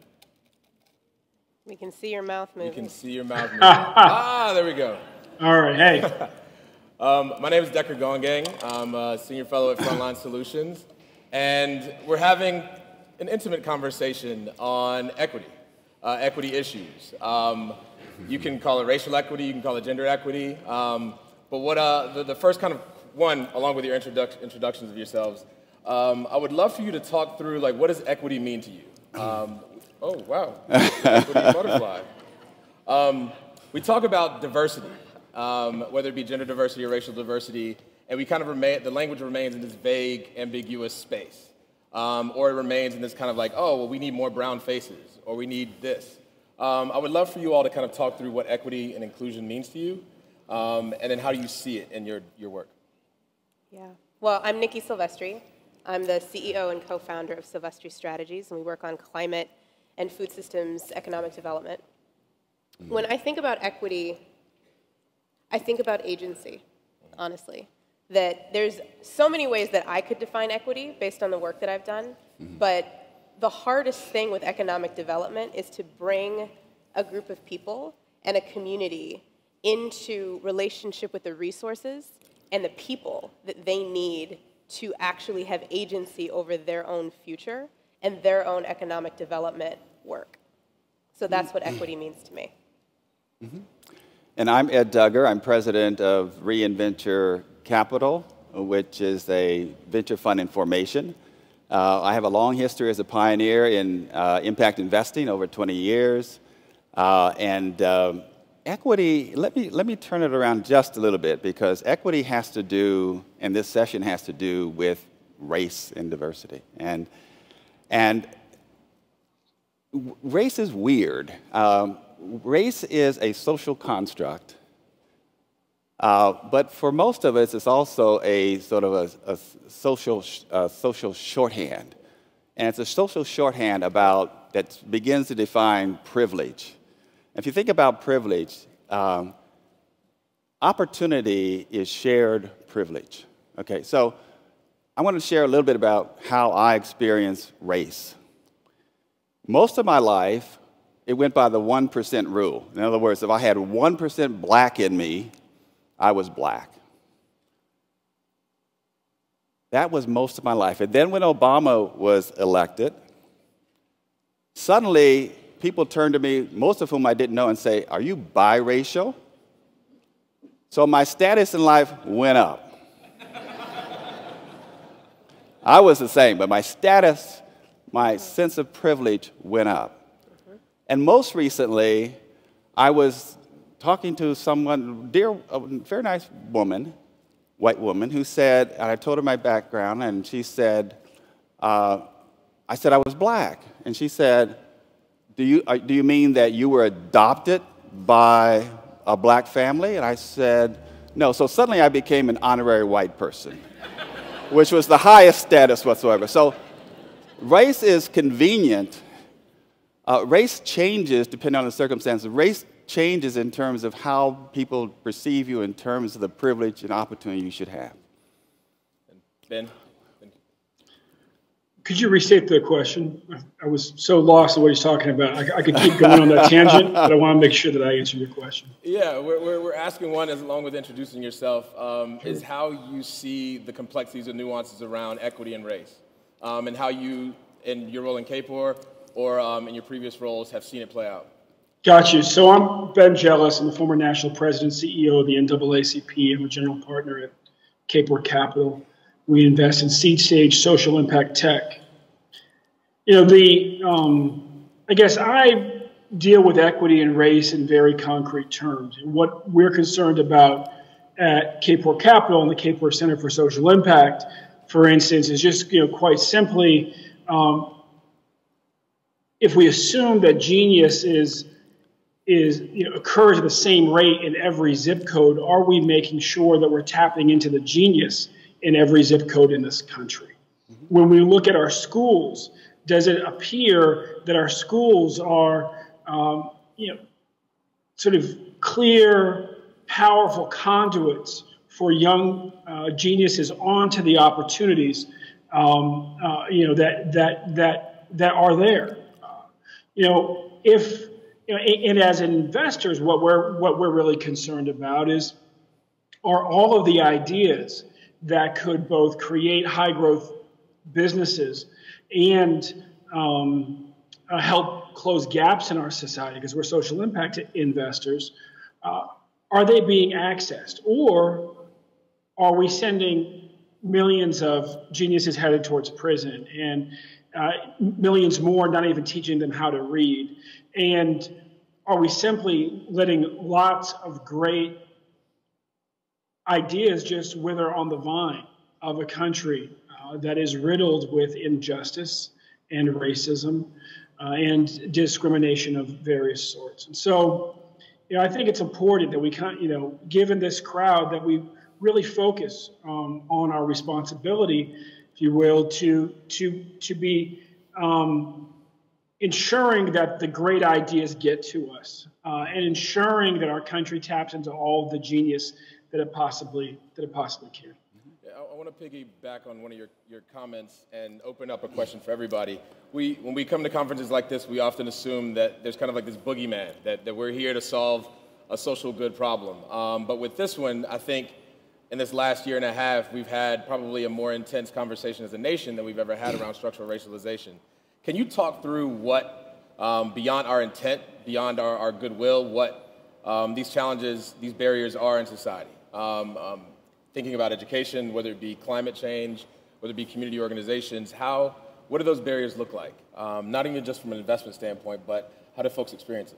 We can see your mouth moving. You can see your mouth moving. There we go. All right, hey. My name is Decker Gongang. I'm a senior fellow at Frontline Solutions, and we're having an intimate conversation on equity. Equity issues. You can call it racial equity, you can call it gender equity, but what the first kind of one, along with your introductions of yourselves, I would love for you to talk through, like, what does equity mean to you? Oh, wow, equity butterfly. We talk about diversity, whether it be gender diversity or racial diversity, and we kind of remain, the language remains in this vague, ambiguous space. Or it remains in this kind of like, oh, well, we need more brown faces, or we need this. I would love for you all to kind of talk through what equity and inclusion means to you, and then how do you see it in your work? Yeah. Well, I'm Nikki Silvestri. I'm the CEO and co-founder of Silvestri Strategies, and we work on climate and food systems economic development. When I think about equity, I think about agency, honestly. That there's so many ways that I could define equity based on the work that I've done, but the hardest thing with economic development is to bring a group of people and a community into relationship with the resources and the people that they need to actually have agency over their own future and their own economic development work. So that's what equity means to me. And I'm Ed Duggar. I'm president of Reinventure Capital, which is a venture fund in formation. I have a long history as a pioneer in impact investing, over 20 years. Equity, let me turn it around just a little bit, because equity has to do, and this session has to do with race and diversity. And race is weird. Race is a social construct. But for most of us, it's also a sort of a social shorthand. And it's a social shorthand that begins to define privilege. If you think about privilege, opportunity is shared privilege. Okay, so I want to share a little bit about how I experience race. Most of my life, it went by the 1% rule. In other words, if I had 1% black in me, I was black. That was most of my life. And then when Obama was elected, suddenly people turned to me, most of whom I didn't know, and say, "Are you biracial?" So my status in life went up. I was the same, but my status, my sense of privilege went up. And most recently, I was talking to someone, a very nice woman, white woman, who said, and I told her my background, and she said, I said I was black. And she said, do you mean that you were adopted by a black family? And I said, no. So suddenly I became an honorary white person, which was the highest status whatsoever. So race is convenient. Race changes depending on the circumstances. Race changes in terms of how people perceive you in terms of the privilege and opportunity you should have. Ben? Could you restate the question? I was so lost in what he's talking about. I could keep going on that tangent, but I want to make sure that I answer your question. Yeah, we're asking one, as along with introducing yourself, is how you see the complexities and nuances around equity and race, and how you, in your role in KPOR or in your previous roles, have seen it play out. Got you. So I'm Ben Jealous. I'm the former national president, CEO of the NAACP. I'm a general partner at KPOR Capital. We invest in seed stage social impact tech. You know, I guess I deal with equity and race in very concrete terms. And what we're concerned about at KPOR Capital and the KPOR Center for Social Impact, for instance, is just, quite simply, if we assume that genius occurs at the same rate in every zip code, are we making sure that we're tapping into the genius in every zip code in this country? When we look at our schools, does it appear that our schools are, sort of clear, powerful conduits for young geniuses onto the opportunities, that are there? And as investors, what we're really concerned about are all of the ideas that could both create high growth businesses and help close gaps in our society, because we're social impact investors. Are they being accessed, or are we sending millions of geniuses headed towards prison and millions more not even teaching them how to read? And are we simply letting lots of great ideas just wither on the vine of a country that is riddled with injustice and racism and discrimination of various sorts. And so, I think it's important that we, given this crowd, that we really focus on our responsibility, if you will, to be ensuring that the great ideas get to us and ensuring that our country taps into all of the genius that it possibly can. Yeah, I want to piggyback on one of your comments and open up a question for everybody. When we come to conferences like this, we often assume that there's kind of like this boogeyman, that we're here to solve a social good problem. But with this one, I think in this last year and a half, we've had probably a more intense conversation as a nation than we've ever had around structural racialization. Can you talk through what, beyond our intent, beyond our goodwill, what these challenges, these barriers are in society? Thinking about education, whether it be climate change, whether it be community organizations, what do those barriers look like? Not even just from an investment standpoint, but how do folks experience it?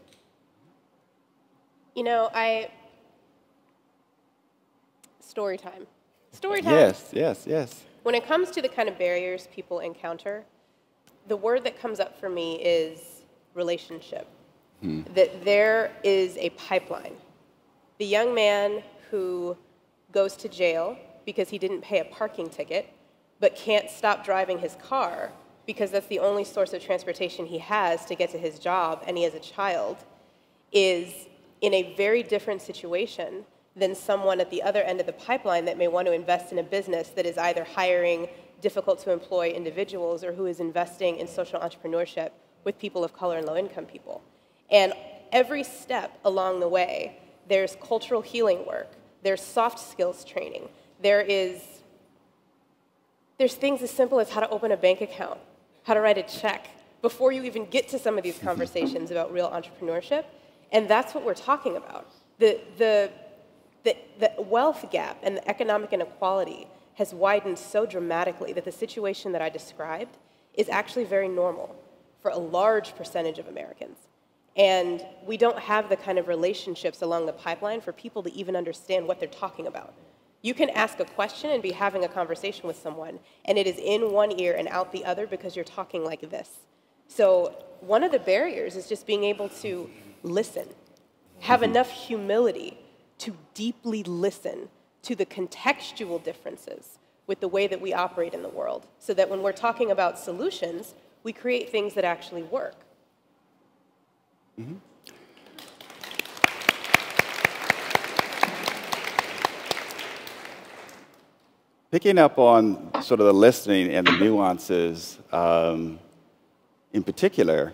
Story time. Story time. Yes. When it comes to the kind of barriers people encounter, the word that comes up for me is relationship. That there is a pipeline. The young man who goes to jail because he didn't pay a parking ticket, but can't stop driving his car because that's the only source of transportation he has to get to his job, and he has a child, is in a very different situation than someone at the other end of the pipeline that may want to invest in a business that is either hiring difficult-to-employ individuals or who is investing in social entrepreneurship with people of color and low-income people. And every step along the way, there's cultural healing work, there's soft skills training, there's things as simple as how to open a bank account, how to write a check, before you even get to some of these conversations about real entrepreneurship. And that's what we're talking about. The wealth gap and the economic inequality has widened so dramatically that the situation that I described is actually very normal for a large percentage of Americans. And we don't have the kind of relationships along the pipeline for people to even understand what they're talking about. You can ask a question and be having a conversation with someone, and it is in one ear and out the other because you're talking like this. So one of the barriers is just being able to listen, have enough humility to deeply listen to the contextual differences with the way that we operate in the world, so that when we're talking about solutions, we create things that actually work. Picking up on sort of the listening and the nuances in particular,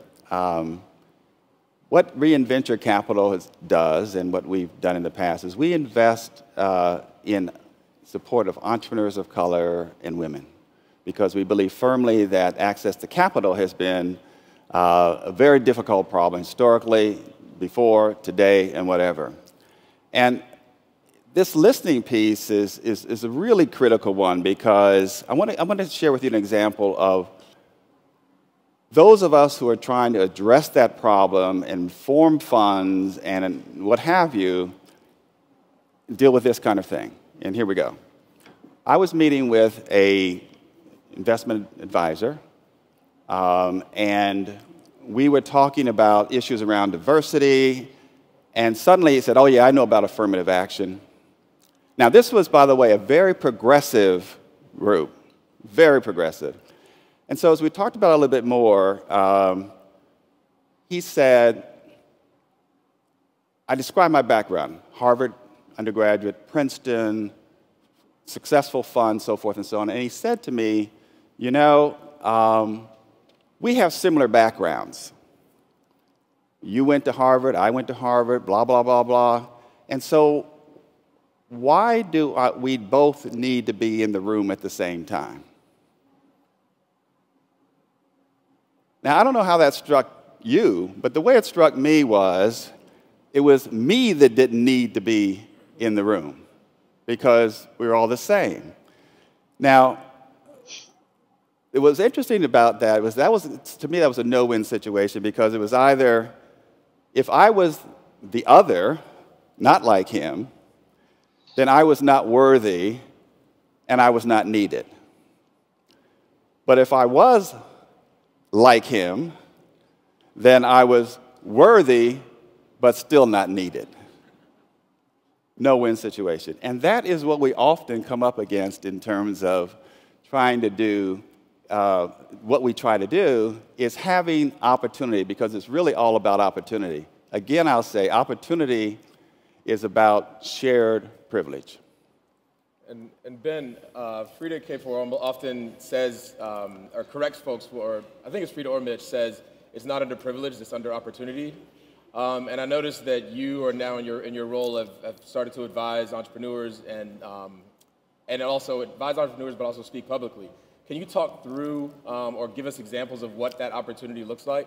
what Reinventure Capital does and what we've done in the past is we invest in support of entrepreneurs of color and women, because we believe firmly that access to capital has been a very difficult problem historically, before, today, and whatever. And this listening piece is a really critical one, because I want to share with you an example of those of us who are trying to address that problem and form funds and what have you deal with this kind of thing. And here we go. I was meeting with an investment advisor, and we were talking about issues around diversity, and suddenly he said, "Oh yeah, I know about affirmative action." Now this was, by the way, a very progressive group, very progressive. And so as we talked about it a little bit more, he said, I described my background, Harvard undergraduate, Princeton, successful fund, so forth and so on. And he said to me, you know, we have similar backgrounds. You went to Harvard, I went to Harvard, blah, blah, blah, blah. And so why do we both need to be in the room at the same time? Now, I don't know how that struck you, but the way it struck me was, it was me that didn't need to be in the room, because we were all the same. Now, it was interesting about that was to me, that was a no-win situation, because it was either, if I was the other, not like him, then I was not worthy and I was not needed. But if I was like him, then I was worthy but still not needed. No-win situation. And that is what we often come up against in terms of trying to do, what we try to do is having opportunity, because it's really all about opportunity. Again, I'll say opportunity is about shared privilege. And Ben, Frida K4 often says, or corrects folks, or I think it's Frida or Mitch, says it's not underprivileged, it's under opportunity. And I noticed that you are now in your role have started to advise entrepreneurs and also advise entrepreneurs, but also speak publicly. Can you talk through or give us examples of what that opportunity looks like?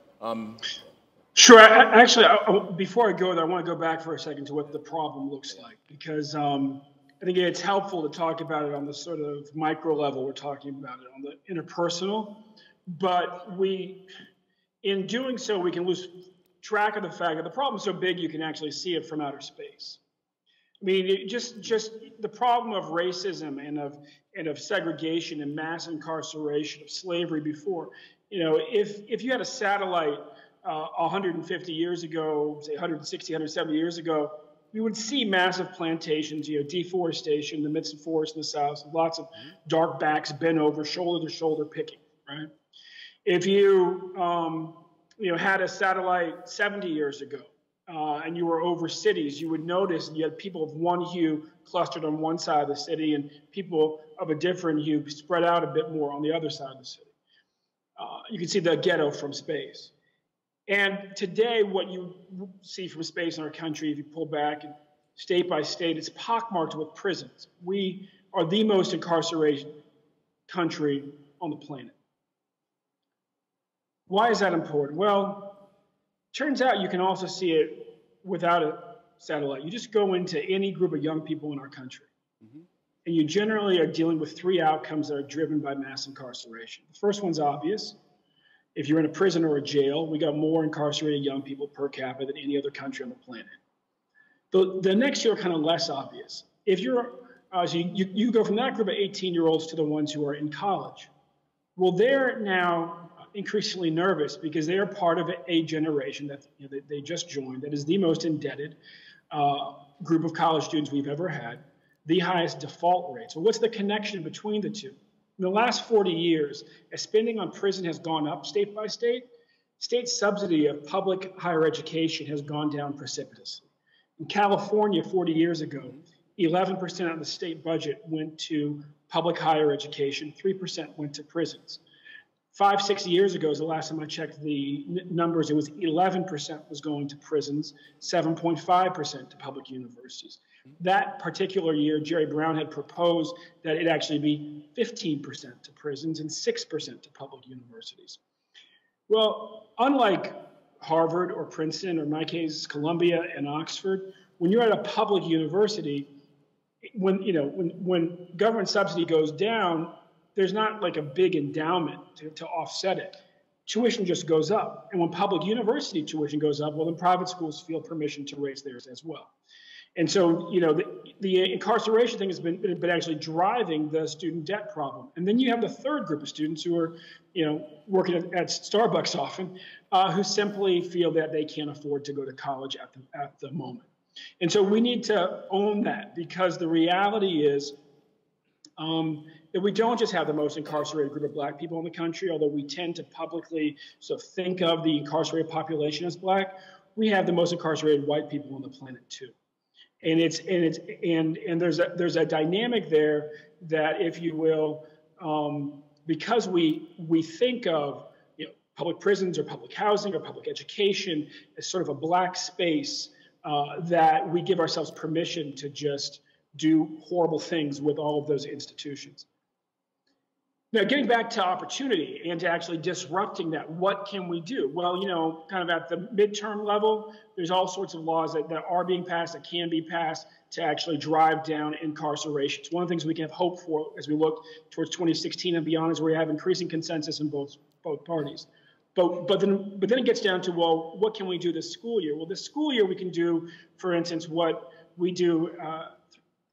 Sure. Actually, before I go there, I want to go back for a second to what the problem looks like, because I think it's helpful to talk about it on the sort of micro level. We're talking about it on the interpersonal, but in doing so, we can lose track of the fact that the problem's so big you can actually see it from outer space. I mean, just the problem of racism and of segregation and mass incarceration, of slavery before. You know, if you had a satellite 150 years ago, say 160, 170 years ago, you would see massive plantations, you know, deforestation in the midst of forests in the south, lots of dark backs bent over, shoulder to shoulder picking, right? If you had a satellite 70 years ago and you were over cities, you would notice you had people of one hue clustered on one side of the city and people of a different hue spread out a bit more on the other side of the city. You can see the ghetto from space. And today, what you see from space in our country, if you pull back and state by state, it's pockmarked with prisons. We are the most incarcerated country on the planet. Why is that important? Well, turns out you can also see it without a satellite. You just go into any group of young people in our country, and you generally are dealing with three outcomes that are driven by mass incarceration. The first one's obvious. If you're in a prison or a jail, we got more incarcerated young people per capita than any other country on the planet. The next two are kind of less obvious. If you're, so you go from that group of 18-year-olds to the ones who are in college. Well, they're now increasingly nervous because they are part of a generation that they just joined that is the most indebted group of college students we've ever had, the highest default rate. So what's the connection between the two? In the last 40 years, as spending on prison has gone up state by state, state subsidy of public higher education has gone down precipitously. In California 40 years ago, 11% of the state budget went to public higher education, 3% went to prisons. 5, 6 years ago is the last time I checked the numbers. It was 11% was going to prisons, 7.5% to public universities. That particular year, Jerry Brown had proposed that it actually be 15% to prisons and 6% to public universities. Well, unlike Harvard or Princeton, or in my case, Columbia and Oxford, when you're at a public university, when government subsidy goes down, there's not like a big endowment to offset it. Tuition just goes up. And when public university tuition goes up, well, then private schools feel permission to raise theirs as well. And so, the incarceration thing has been actually driving the student debt problem. And then you have the third group of students who are, working at Starbucks often, who simply feel that they can't afford to go to college at the moment. And so we need to own that, because the reality is that we don't just have the most incarcerated group of black people in the country, although we tend to publicly sort of think of the incarcerated population as black. We have the most incarcerated white people on the planet too. And there's a dynamic there that, if you will, because we think of public prisons or public housing or public education as sort of a black space, that we give ourselves permission to just do horrible things with all of those institutions. Now, getting back to opportunity and to actually disrupting that, what can we do? Well, kind of at the midterm level, there's all sorts of laws that are being passed, that can be passed to actually drive down incarceration. It's one of the things we can have hope for as we look towards 2016 and beyond, is where we have increasing consensus in both parties. But then it gets down to, well, what can we do this school year? Well, this school year we can do, for instance, what we do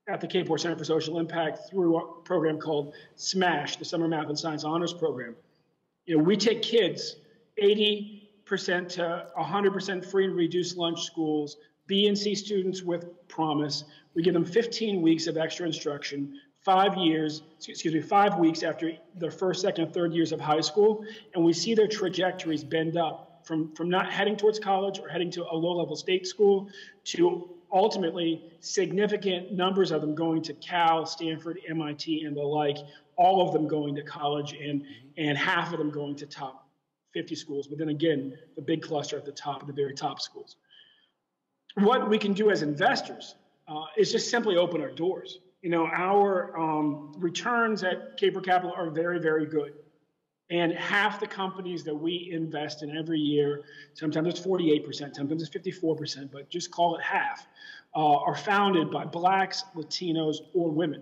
at the Cape War Center for Social Impact through a program called SMASH, the Summer Math and Science Honors Program. We take kids 80% to 100% free and reduced lunch schools, B and C students with promise. We give them 15 weeks of extra instruction, 5 weeks after their first, second, and third years of high school, and we see their trajectories bend up from not heading towards college or heading to a low-level state school to ultimately significant numbers of them going to Cal, Stanford, MIT, and the like, all of them going to college and half of them going to top 50 schools. But then again, the big cluster at the top, of the very top schools. What we can do as investors is just simply open our doors. Our returns at Cape Capital are very, very good. And half the companies that we invest in every year, sometimes it's 48%, sometimes it's 54%, but just call it half, are founded by Blacks, Latinos, or women.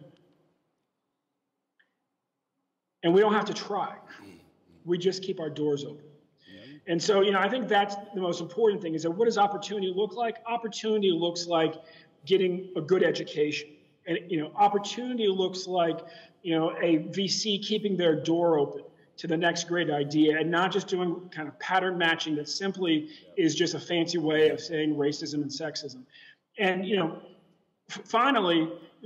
And we don't have to try. We just keep our doors open. And so, I think that's the most important thing is that what does opportunity look like? Opportunity looks like getting a good education. And, opportunity looks like, a VC keeping their door open to the next great idea and not just doing kind of pattern matching that simply is just a fancy way of saying racism and sexism. And, finally,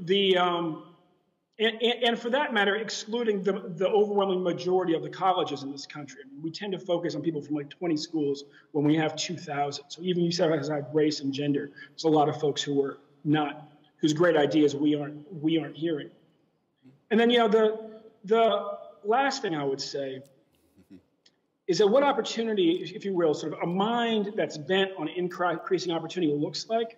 and for that matter, excluding the overwhelming majority of the colleges in this country. I mean, we tend to focus on people from like 20 schools when we have 2,000. So even you said aside race and gender, there's a lot of folks who are not, whose great ideas we aren't hearing. And then, the last thing I would say is that what opportunity, if you will, sort of a mind that's bent on increasing opportunity looks like.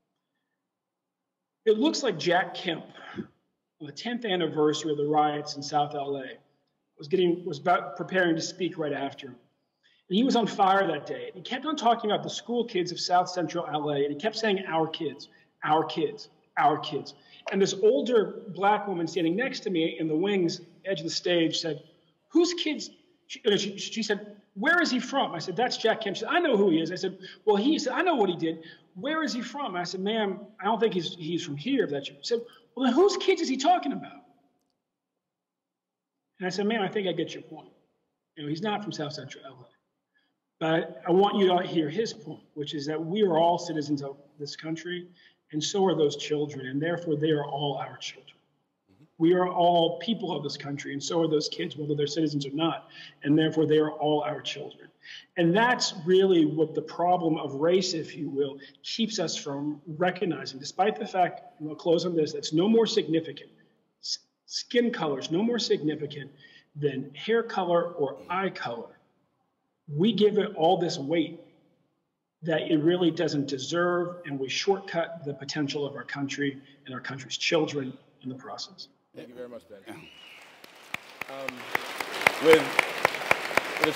It looks like Jack Kemp on the 10th anniversary of the riots in South LA. Was about preparing to speak right after him. And he was on fire that day. He kept on talking about the school kids of South Central LA, and he kept saying, our kids, our kids, our kids. And this older Black woman standing next to me in the wings, edge of the stage, said, whose kids? She said, where is he from? I said, that's Jack Kemp. She said, I know who he is. I said, well, he said, I know what he did. Where is he from? I said, ma'am, I don't think he's from here, if that's you. She said, well, then whose kids is he talking about? And I said, ma'am, I think I get your point. He's not from South Central LA. But I want you to hear his point, which is that we are all citizens of this country, and so are those children, and therefore they are all our children. We are all people of this country, and so are those kids, whether they're citizens or not, and therefore they are all our children. And that's really what the problem of race, if you will, keeps us from recognizing, despite the fact, and I'll close on this, that's no more significant. Skin color is no more significant than hair color or eye color. We give it all this weight that it really doesn't deserve, and we shortcut the potential of our country and our country's children in the process. Thank you very much, Ben. With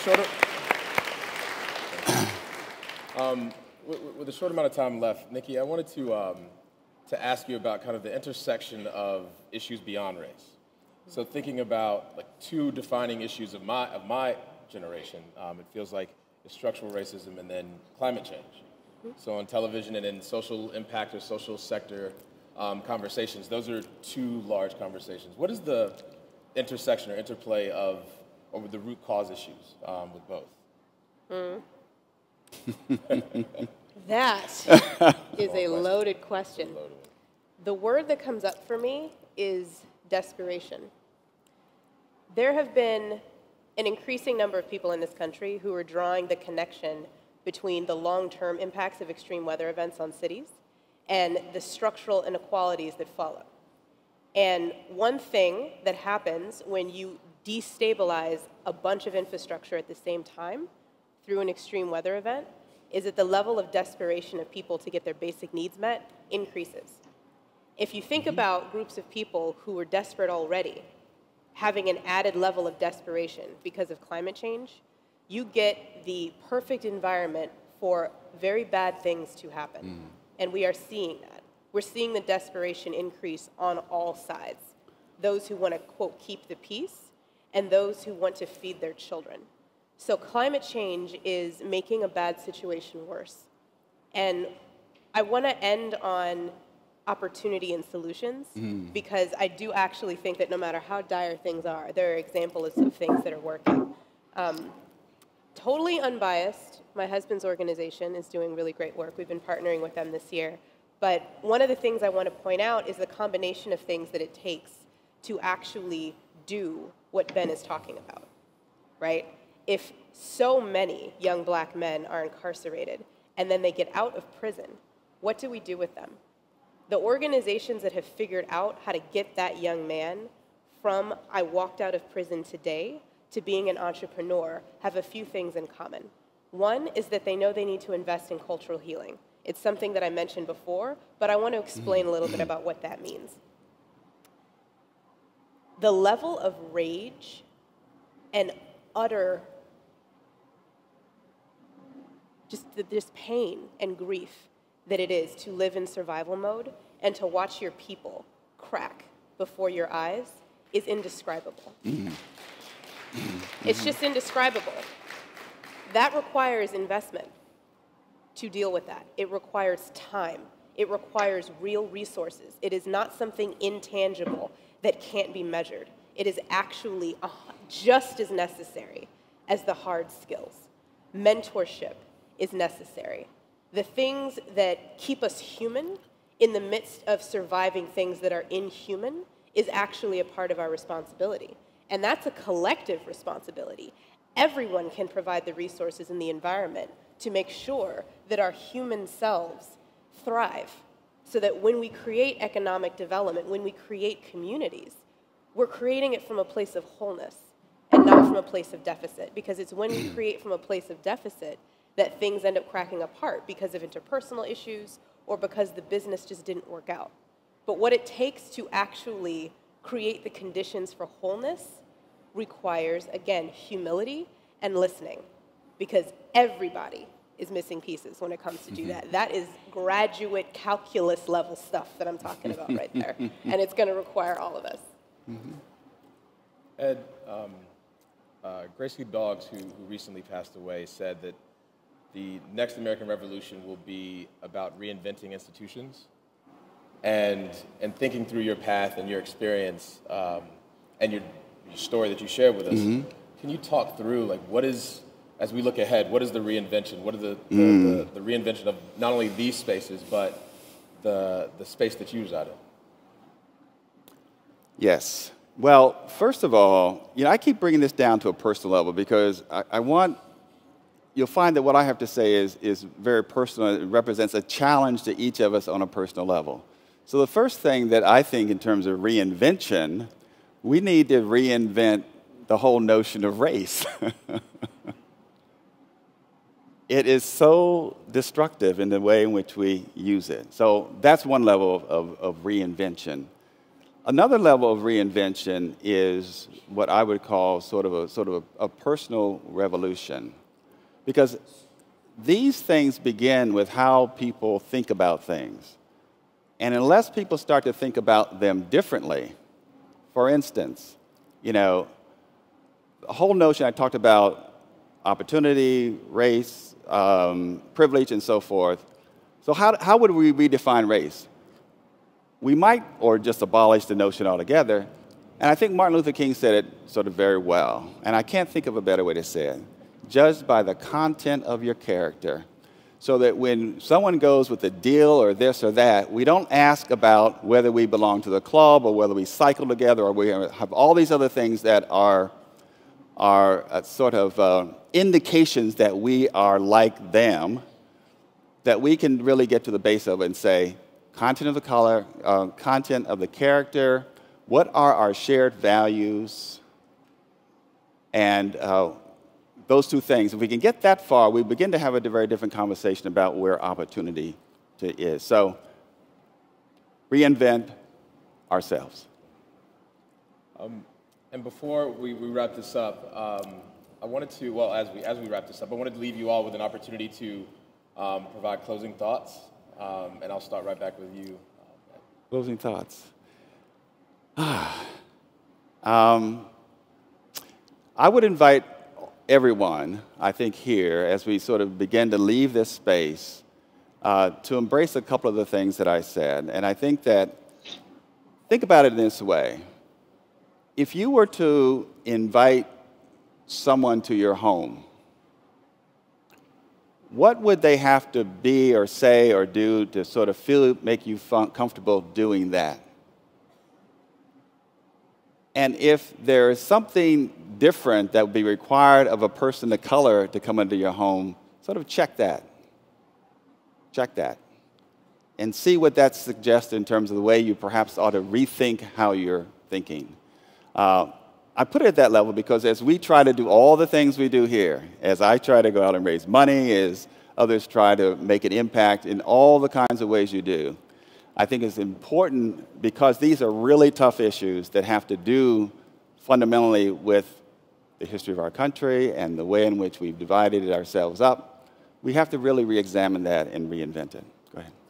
a short amount of time left, Nikki, I wanted to ask you about kind of the intersection of issues beyond race. So thinking about like two defining issues of my generation, it feels like it's structural racism and then climate change. So on television and in social impact or social sector conversations, those are two large conversations. What is the intersection or interplay of over the root cause issues with both? That is a loaded question. The word that comes up for me is desperation. There have been an increasing number of people in this country who are drawing the connection between the long-term impacts of extreme weather events on cities and the structural inequalities that follow. And one thing that happens when you destabilize a bunch of infrastructure at the same time through an extreme weather event is that the level of desperation of people to get their basic needs met increases. If you think about groups of people who are desperate already, having an added level of desperation because of climate change, you get the perfect environment for very bad things to happen. And we are seeing that. We're seeing the desperation increase on all sides. Those who want to, quote, keep the peace, and those who want to feed their children. So climate change is making a bad situation worse. And I want to end on opportunity and solutions, because I do actually think that no matter how dire things are, there are examples of things that are working. Totally unbiased, my husband's organization is doing really great work. We've been partnering with them this year. But one of the things I want to point out is the combination of things that it takes to actually do what Ben is talking about, right? If so many young black men are incarcerated and then they get out of prison, what do we do with them? The organizations that have figured out how to get that young man from I walked out of prison today to being an entrepreneur have a few things in common. One is that they know they need to invest in cultural healing. It's something that I mentioned before, but I want to explain a little bit about what that means. The level of rage and utter just pain and grief that it is to live in survival mode and to watch your people crack before your eyes is indescribable. It's just indescribable. That requires investment to deal with that. It requires time. It requires real resources. It is not something intangible that can't be measured. It is actually just as necessary as the hard skills. Mentorship is necessary. The things that keep us human in the midst of surviving things that are inhuman is actually a part of our responsibility. And that's a collective responsibility. Everyone can provide the resources in the environment to make sure that our human selves thrive, so that when we create economic development, when we create communities, we're creating it from a place of wholeness and not from a place of deficit, because it's when we create from a place of deficit that things end up cracking apart because of interpersonal issues or because the business just didn't work out. But what it takes to actually create the conditions for wholeness requires, again, humility and listening, because everybody is missing pieces when it comes to do that. That is graduate calculus level stuff that I'm talking about right there. And it's going to require all of us. Ed, Grace Lee Boggs, who recently passed away, said that the next American Revolution will be about reinventing institutions. And thinking through your path and your experience and your story that you shared with us, can you talk through, like, what is, as we look ahead, what is the reinvention? What is the reinvention of not only these spaces, but the space that you reside in? Yes. Well, first of all, I keep bringing this down to a personal level because I want, you'll find that what I have to say is very personal. It represents a challenge to each of us on a personal level. So the first thing that I think in terms of reinvention, we need to reinvent the whole notion of race. It is so destructive in the way in which we use it. So that's one level of reinvention. Another level of reinvention is what I would call sort of a personal revolution. Because these things begin with how people think about things. And unless people start to think about them differently, for instance, the whole notion I talked about, opportunity, race, privilege, and so forth. So how would we redefine race? We might, or just abolish the notion altogether. And I think Martin Luther King said it sort of very well. And I can't think of a better way to say it. Judged by the content of your character. So that when someone goes with a deal or this or that, we don't ask about whether we belong to the club or whether we cycle together or we have all these other things that are sort of indications that we are like them, that we can really get to the base of it and say, content of the color, content of the character, what are our shared values, and those two things. If we can get that far, we begin to have a very different conversation about where opportunity is. So, reinvent ourselves. And before we wrap this up, I wanted to, well, as we wrap this up, I wanted to leave you all with an opportunity to provide closing thoughts. And I'll start right back with you. Closing thoughts. I would invite everyone, I think here, as we sort of begin to leave this space, to embrace a couple of the things that I said. And I think about it this way. If you were to invite someone to your home, what would they have to be or say or do to sort of make you comfortable doing that? And if there is something different that would be required of a person of color to come into your home, sort of check that. Check that. And see what that suggests in terms of the way you perhaps ought to rethink how you're thinking. I put it at that level because as we try to do all the things we do here, as I try to go out and raise money, as others try to make an impact in all the kinds of ways you do, I think it's important because these are really tough issues that have to do fundamentally with the history of our country and the way in which we've divided it ourselves up. We have to really re-examine that and reinvent it. Go ahead.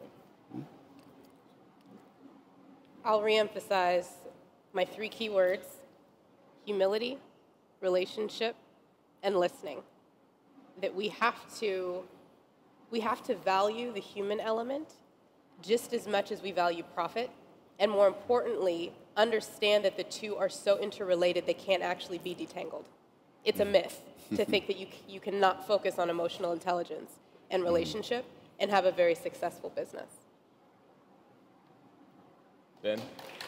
I'll reemphasize my 3 key words: humility, relationship, and listening. That we have to value the human element just as much as we value profit, and more importantly, understand that the two are so interrelated they can't actually be detangled. It's a myth to think that you cannot focus on emotional intelligence and relationship and have a very successful business. Ben?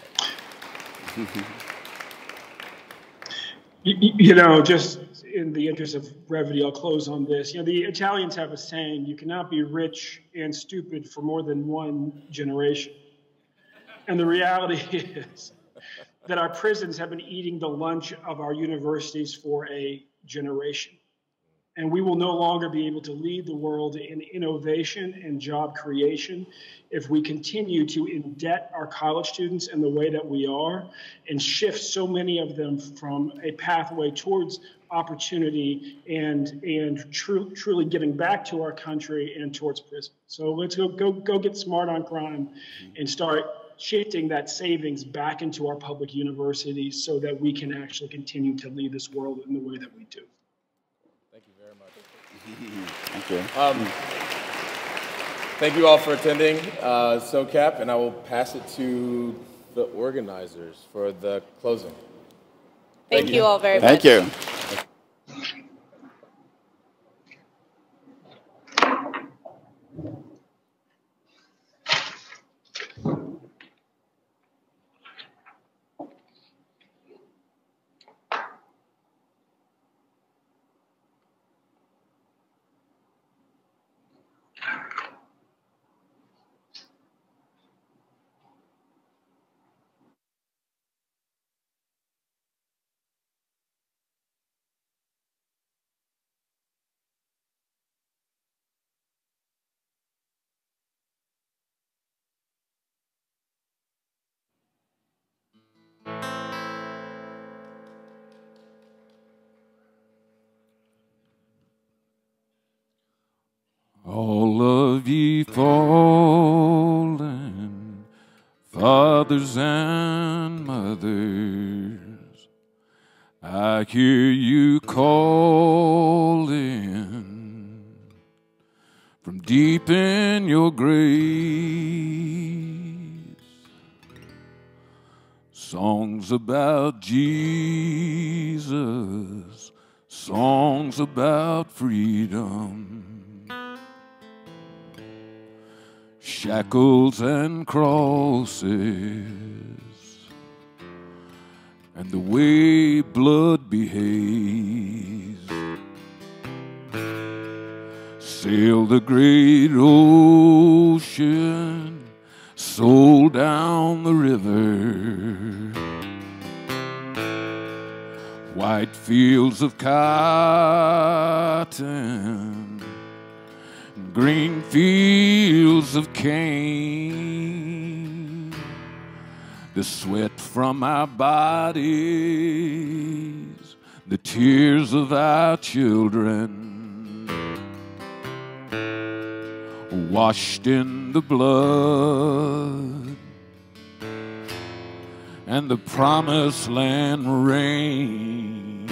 You know, just in the interest of brevity, I'll close on this. You know, the Italians have a saying, you cannot be rich and stupid for more than one generation. And the reality is that our prisons have been eating the lunch of our universities for a generation. And we will no longer be able to lead the world in innovation and job creation if we continue to indebt our college students in the way that we are and shift so many of them from a pathway towards opportunity and truly giving back to our country and towards prison. So let's go get smart on crime and start shifting that savings back into our public universities so that we can actually continue to lead this world in the way that we do. Thank you very much. Thank you. Thank you all for attending SOCAP, and I will pass it to the organizers for the closing. Thank you all very much. Thank you. All of ye fallen fathers and mothers, I hear you calling from deep in your graves. Songs about Jesus, songs about freedom, shackles and crosses, and the way blood behaves. Sail the great ocean, soul down the river, white fields of cotton, green fields of cane, the sweat from our bodies, the tears of our children, washed in the blood, and the promised land rain.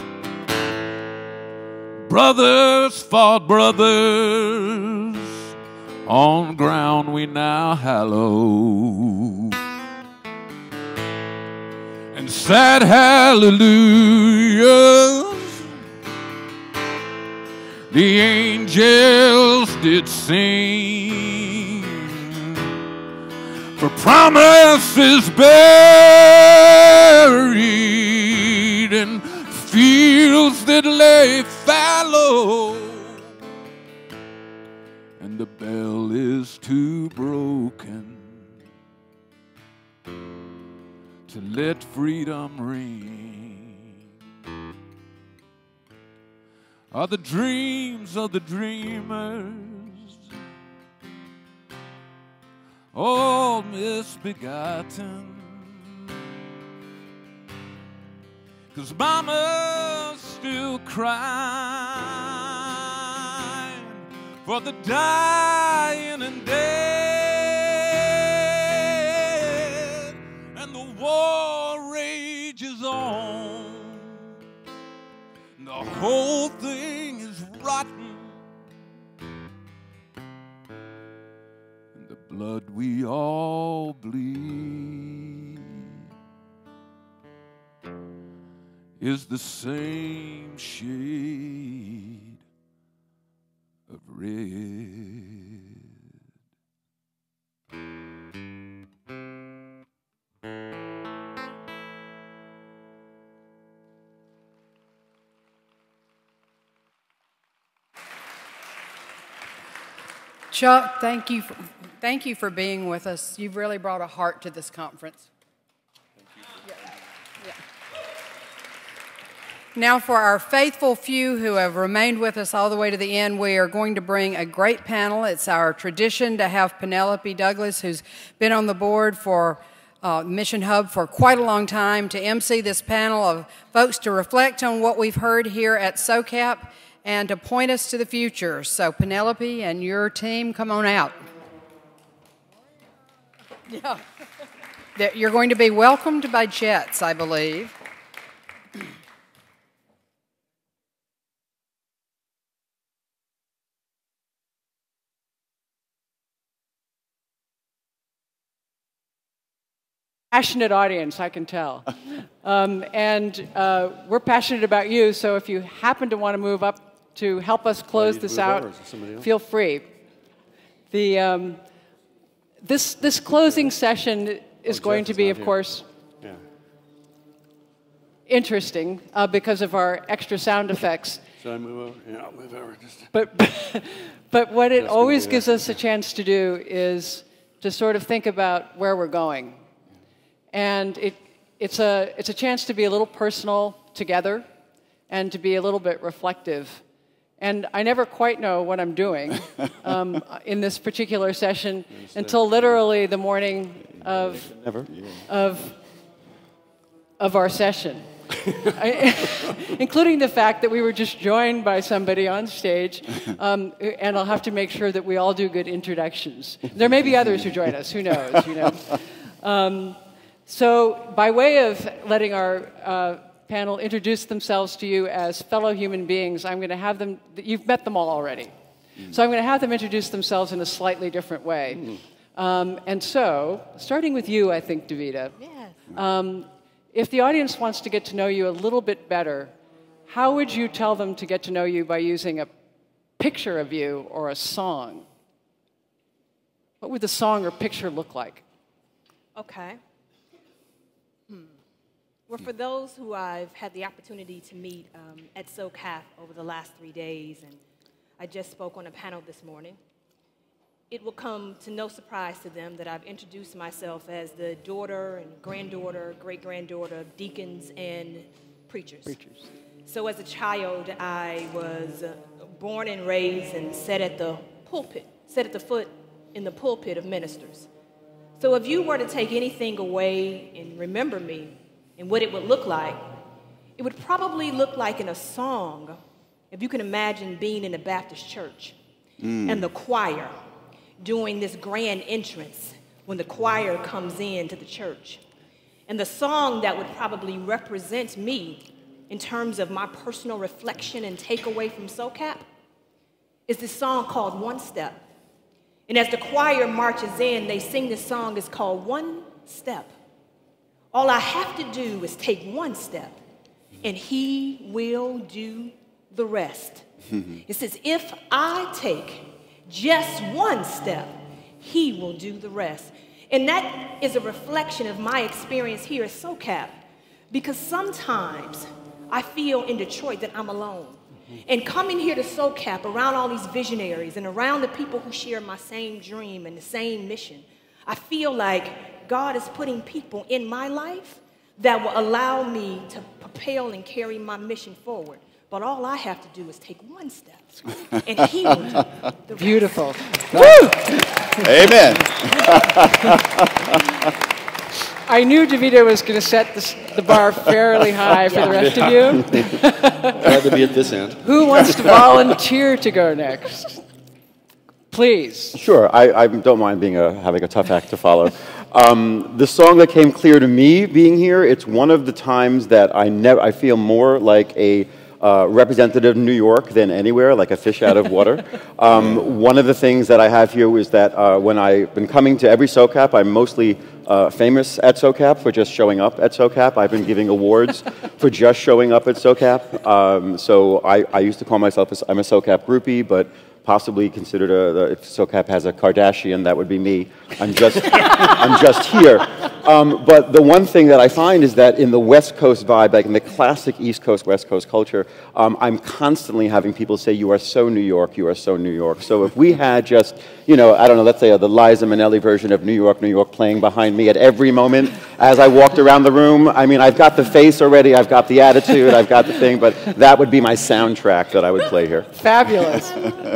Brothers fought brothers, on ground we now hallow, and sad hallelujahs the angels did sing, for promises buried in fields that lay fallow, and the bell is too broken to let freedom ring. Are the dreams of the dreamers all misbegotten? 'Cause mama's still crying for the dying and dead, and the war rages on. The whole thing is rotten, and the blood we all bleed is the same shade of red. Chuck, thank you for being with us. You've really brought a heart to this conference. Now, for our faithful few who have remained with us all the way to the end, we are going to bring a great panel. It's our tradition to have Penelope Douglas, who's been on the board for Mission Hub for quite a long time, to MC this panel of folks to reflect on what we've heard here at SOCAP and to point us to the future. So, Penelope and your team, come on out. Yeah. You're going to be welcomed by jets, I believe. Passionate audience, I can tell. We're passionate about you, so if you happen to want to move up to help us close this out, feel free. This closing session is going to be, of course, interesting because of our extra sound effects. Should I move over? Yeah, I'll move over. But what it always gives us a chance to do is to sort of think about where we're going. And it's a chance to be a little personal together and to be a little bit reflective. And I never quite know what I'm doing in this particular session until literally the morning of our session. Including the fact that we were just joined by somebody on stage, and I'll have to make sure that we all do good introductions. There may be others who join us, who knows, you know. So by way of letting our panel introduce themselves to you as fellow human beings, I'm going to have them, you've met them all already, so I'm going to have them introduce themselves in a slightly different way. And so, starting with you, I think, Davida. Yes. If the audience wants to get to know you a little bit better, how would you tell them to get to know you by using a picture of you or a song? What would the song or picture look like? Okay. Well, for those who I've had the opportunity to meet at SOCAP over the last 3 days, and I just spoke on a panel this morning, it will come to no surprise to them that I've introduced myself as the daughter and granddaughter, great-granddaughter of deacons and preachers. So as a child, I was born and raised and sat at the pulpit, sat at the foot in the pulpit of ministers. So if you were to take anything away and remember me and what it would look like, it would probably look like in a song, if you can imagine being in a Baptist church and the choir doing this grand entrance when the choir comes into the church. And the song that would probably represent me in terms of my personal reflection and takeaway from SOCAP is this song called One Step. And as the choir marches in, they sing this song. It's called One Step. All I have to do is take one step, and he will do the rest. It says, if I take just one step, he will do the rest. And that is a reflection of my experience here at SOCAP, because sometimes I feel in Detroit that I'm alone. And coming here to SOCAP, around all these visionaries and around the people who share my same dream and the same mission, I feel like God is putting people in my life that will allow me to propel and carry my mission forward. But all I have to do is take one step, and he will do the rest. Beautiful. Woo! Amen. I knew DeVito was going to set the bar fairly high for the rest of you. Glad to be at this end. Who wants to volunteer to go next? Please. Sure, I don't mind having a tough act to follow. The song that came clear to me being here, it's one of the times that I feel more like a representative of New York than anywhere, like a fish out of water. One of the things that I have here is that when I've been coming to every SOCAP, I'm mostly famous at SOCAP for just showing up at SOCAP. I've been giving awards for just showing up at SOCAP. So I used to call myself, I'm a SOCAP groupie, but possibly considered if SOCAP has a Kardashian, that would be me. I'm just here. But the one thing that I find is that in the West Coast vibe, like in the classic East Coast, West Coast culture, I'm constantly having people say, you are so New York, you are so New York. So if we had just, you know, I don't know, let's say the Liza Minnelli version of New York, New York playing behind me at every moment as I walked around the room. I mean, I've got the face already, I've got the attitude, I've got the thing, but that would be my soundtrack that I would play here. Fabulous.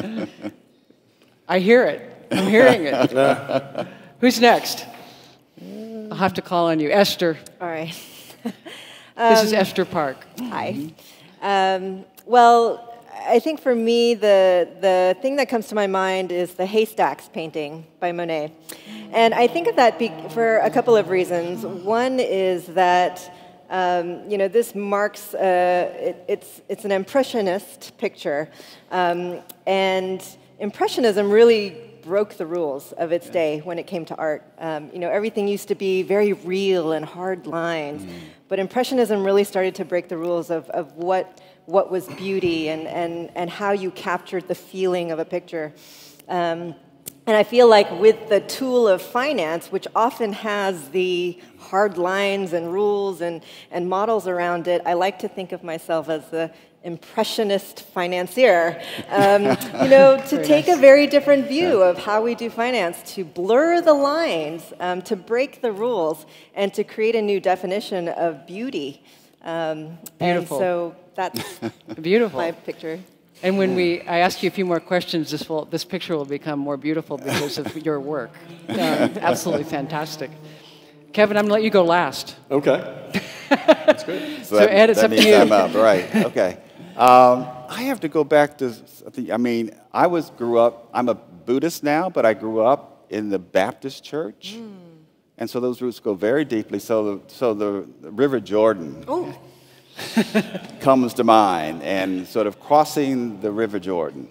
I hear it. I'm hearing it. Who's next? I'll have to call on you. Esther. All right. This is Esther Park. Hi. Well, I think for me, the thing that comes to my mind is the Haystacks painting by Monet. And I think of that for a couple of reasons. One is that, you know, this marks, it's an Impressionist picture. And Impressionism really broke the rules of its day when it came to art. You know, everything used to be very real and hard lines, but Impressionism really started to break the rules of what was beauty and how you captured the feeling of a picture. And I feel like with the tool of finance, which often has the hard lines and rules and models around it, I like to think of myself as the impressionist financier, you know, to take a very different view of how we do finance, to blur the lines, to break the rules, and to create a new definition of beauty. Beautiful. And so that's beautiful. My picture. And when I ask you a few more questions, this picture will become more beautiful because of your work. Absolutely fantastic. Kevin, I'm going to let you go last. Okay. That's good. So Ed, it's up to you. I'm up, right. Okay. I have to go back to, I mean, grew up, I'm a Buddhist now, but I grew up in the Baptist church. And so those roots go very deeply. So the River Jordan comes to mind, and sort of crossing the River Jordan.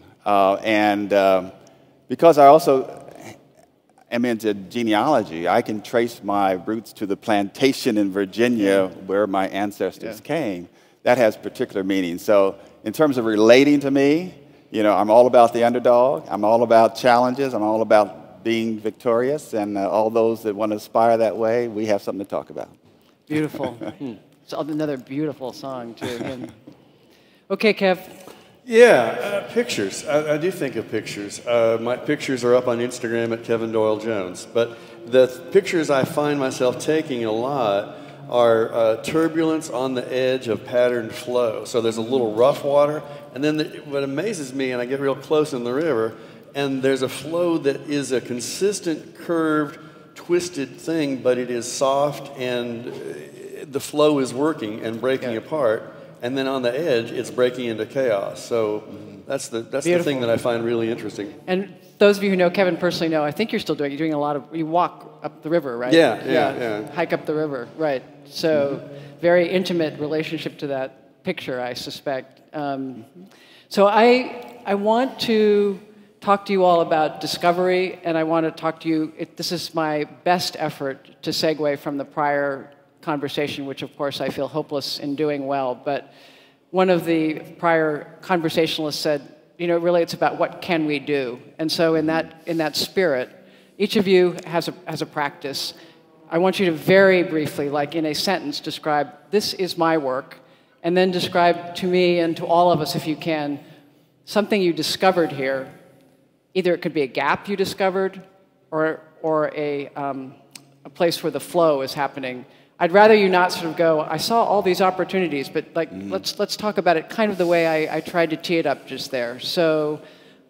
Because I also am into genealogy, I can trace my roots to the plantation in Virginia where my ancestors came. That has particular meaning. So in terms of relating to me, you know, I'm all about the underdog. I'm all about challenges. I'm all about being victorious. And all those that want to aspire that way, we have something to talk about. Beautiful. It's another beautiful song, too. Okay, Kev. Yeah, pictures. I do think of pictures. My pictures are up on Instagram at Kevin Doyle Jones. But the pictures I find myself taking a lot are turbulence on the edge of patterned flow. So there's a little rough water, and then what amazes me, and I get real close in the river, and there's a flow that is a consistent, curved, twisted thing, but it is soft, and the flow is working and breaking apart, and then on the edge, it's breaking into chaos. So that's the thing that I find really interesting. And those of you who know Kevin personally know, I think you're doing a lot of, you walk up the river, right? Yeah. Hike up the river, right. So very intimate relationship to that picture, I suspect. So I want to talk to you all about discovery, and I want to talk to you, this is my best effort to segue from the prior conversation, which of course I feel hopeless in doing well, but one of the prior conversationalists said, you know, really it's about what can we do? And so in that spirit, each of you has a practice. I want you to very briefly, like in a sentence, describe, this is my work, and then describe to me and to all of us, if you can, something you discovered here. Either it could be a gap you discovered or a place where the flow is happening. I'd rather you not sort of go, I saw all these opportunities, but like let's talk about it kind of the way I tried to tee it up just there. So,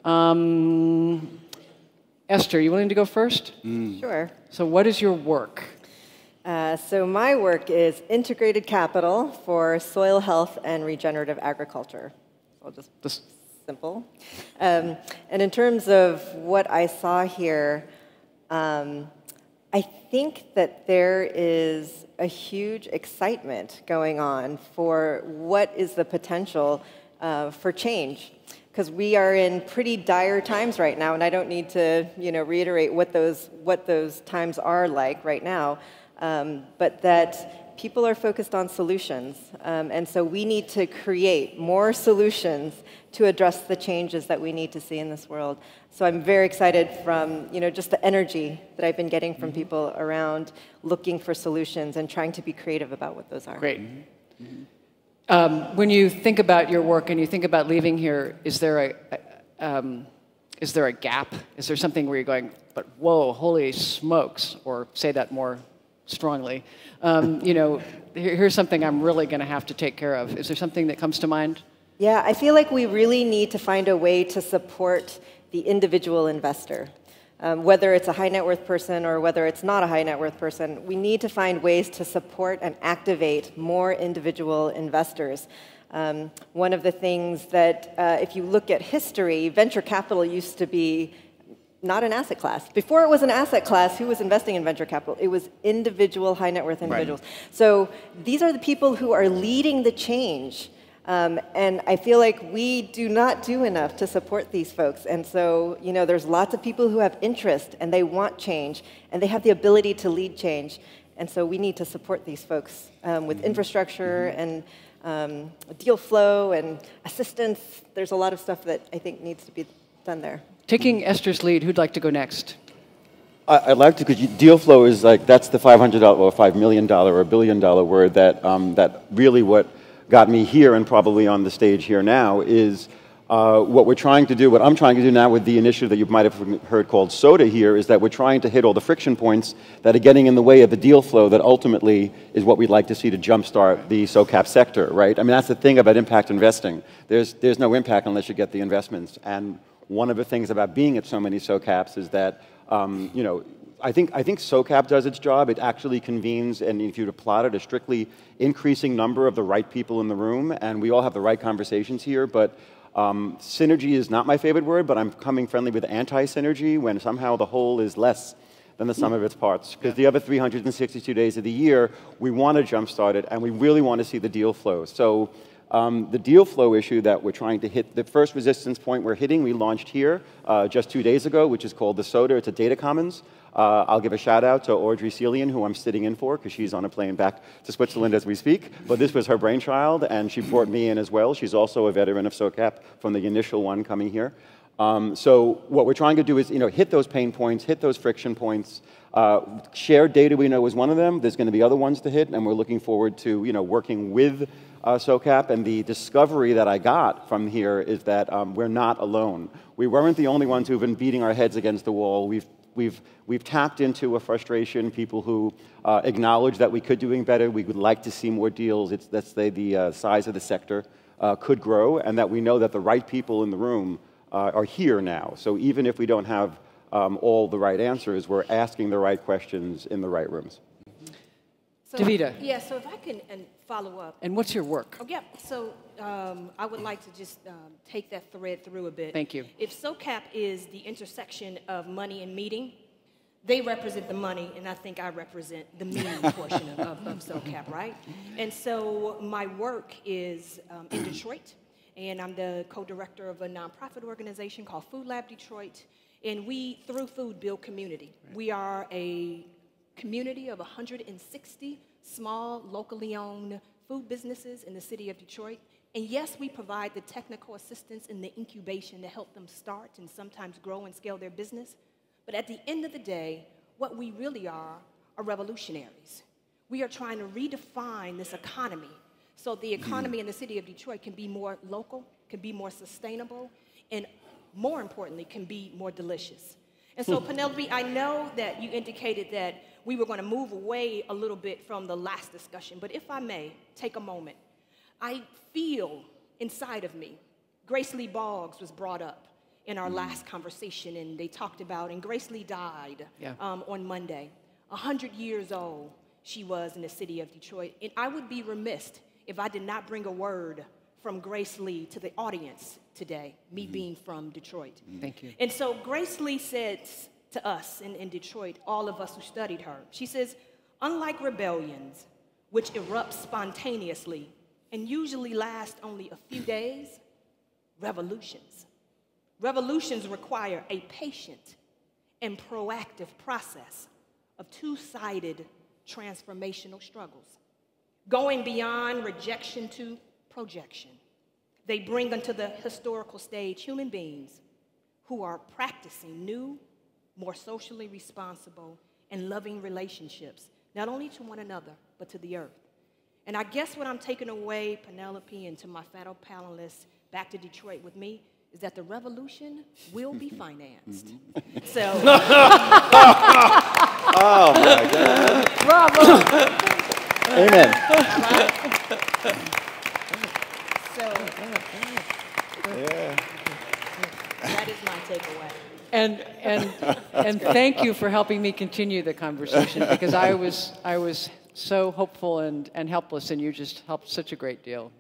Esther, you willing to go first? Sure. So what is your work? So my work is integrated capital for soil health and regenerative agriculture. I'll just simple. And in terms of what I saw here, I think that there is a huge excitement going on for what is the potential for change. Because we are in pretty dire times right now, and I don't need to, reiterate what those times are like right now, but that people are focused on solutions, and so we need to create more solutions to address the changes that we need to see in this world. So I'm very excited from, just the energy that I've been getting from people around looking for solutions and trying to be creative about what those are. Great. When you think about your work and you think about leaving here, is there a gap? Is there something where you're going, but whoa, holy smokes, or say that more strongly, here's something I'm really going to have to take care of. Is there something that comes to mind? Yeah, I feel like we really need to find a way to support the individual investor. Whether it's a high net worth person or whether it's not a high net worth person, we need to find ways to support and activate more individual investors. One of the things that, if you look at history, venture capital used to be not an asset class. Before it was an asset class, who was investing in venture capital? It was individual high net worth individuals. Right. So these are the people who are leading the change. And I feel like we do not do enough to support these folks. And so, there's lots of people who have interest and they want change and they have the ability to lead change. And so we need to support these folks with infrastructure and deal flow and assistance. There's a lot of stuff that I think needs to be done there. Taking Esther's lead, who'd like to go next? I'd like to, because deal flow is like, that's the $500 or $5 million or $1 billion word that really what got me here and probably on the stage here now is what we're trying to do, what I'm trying to do now with the initiative that you might have heard called SODA here, is that we're trying to hit all the friction points that are getting in the way of the deal flow that ultimately is what we'd like to see to jumpstart the SOCAP sector, right? I mean, that's the thing about impact investing. There's no impact unless you get the investments. And one of the things about being at so many SOCAPs is that, I think SOCAP does its job. It actually convenes, and if you were to plot it, a strictly increasing number of the right people in the room, and we all have the right conversations here, but synergy is not my favorite word, but I'm coming friendly with anti-synergy when somehow the whole is less than the sum of its parts. Because the other 362 days of the year, we want to jumpstart it, and we really want to see the deal flow. So the deal flow issue that we're trying to hit, the first resistance point we're hitting, we launched here just 2 days ago, which is called the SODA. It's a data commons. I'll give a shout out to Audrey Celian, who I'm sitting in for, because she's on a plane back to Switzerland as we speak. But this was her brainchild, and she brought me in as well. She's also a veteran of SOCAP from the initial one coming here. So what we're trying to do is, hit those pain points, hit those friction points. Shared data we know is one of them. There's going to be other ones to hit, and we're looking forward to, working with SOCAP. And the discovery that I got from here is that we're not alone. We weren't the only ones who've been beating our heads against the wall. We've tapped into a frustration, people who acknowledge that we could doing better, we would like to see more deals. Let's say the size of the sector could grow, and that we know that the right people in the room are here now. So even if we don't have all the right answers, we're asking the right questions in the right rooms. So, Davida. Yeah, so if I can follow up. And what's your work? Oh, yeah, so I would like to just take that thread through a bit. Thank you. If SOCAP is the intersection of money and meeting, they represent the money, and I think I represent the meaning portion of SOCAP, right? And so my work is in Detroit, and I'm the co-director of a nonprofit organization called Food Lab Detroit, and we, through food, build community. Right. We are a community of 160 small, locally owned food businesses in the city of Detroit. And yes, we provide the technical assistance and the incubation to help them start and sometimes grow and scale their business. But at the end of the day, what we really are revolutionaries. We are trying to redefine this economy so the economy in the city of Detroit can be more local, can be more sustainable, and more importantly, can be more delicious. And so, Penelope, I know that you indicated that we were going to move away a little bit from the last discussion, but if I may, take a moment. I feel inside of me, Grace Lee Boggs was brought up in our last conversation, and they talked about, and Grace Lee died on Monday. 100 years old she was in the city of Detroit, and I would be remiss if I did not bring a word from Grace Lee to the audience today, me being from Detroit. Thank you. And so Grace Lee said to us in Detroit, all of us who studied her, she says, unlike rebellions, which erupt spontaneously and usually last only a few days, revolutions require a patient and proactive process of two-sided transformational struggles, going beyond rejection to projection. They bring onto the historical stage human beings who are practicing new, more socially responsible and loving relationships, not only to one another, but to the earth. And I guess what I'm taking away, Penelope, and to my fellow panelists back to Detroit with me, is that the revolution will be financed. So. Oh, my God. Bravo. Amen. So, that is my takeaway. And thank you for helping me continue the conversation, because I was so hopeful and helpless, and you just helped such a great deal.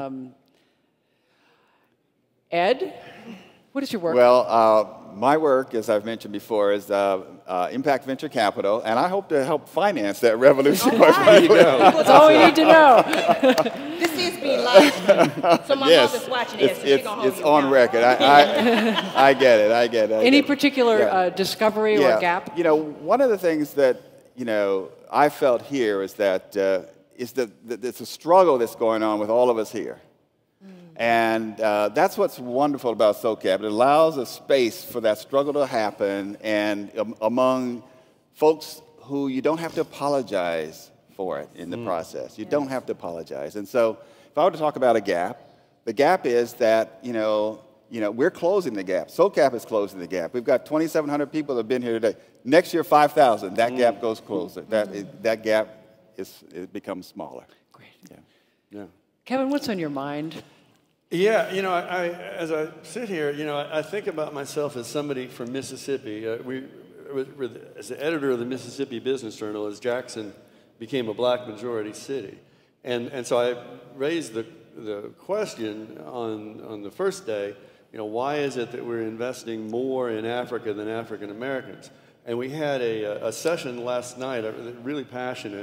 Ed, what is your work? Well, my work, as I've mentioned before, is Impact Venture Capital, and I hope to help finance that revolution. Right. That's all we need to know. This is being live, so my mother's watching this, so she's gonna hold it's on record. I get it. Any particular discovery or gap? You know, one of the things that I felt here is that it's a struggle that's going on with all of us here. And that's what's wonderful about SOCAP. It allows a space for that struggle to happen, and among folks who you don't have to apologize for it in the process. You don't have to apologize. And so if I were to talk about a gap, the gap is that, we're closing the gap. SOCAP is closing the gap. We've got 2,700 people that have been here today. Next year, 5,000. That gap goes closer. That gap it becomes smaller. Great. Yeah. Kevin, what's on your mind? Yeah, as I sit here, I think about myself as somebody from Mississippi. As the editor of the Mississippi Business Journal, as Jackson became a black majority city. And so I raised the question on the first day, why is it that we're investing more in Africa than African Americans? And we had a session last night, really passionate.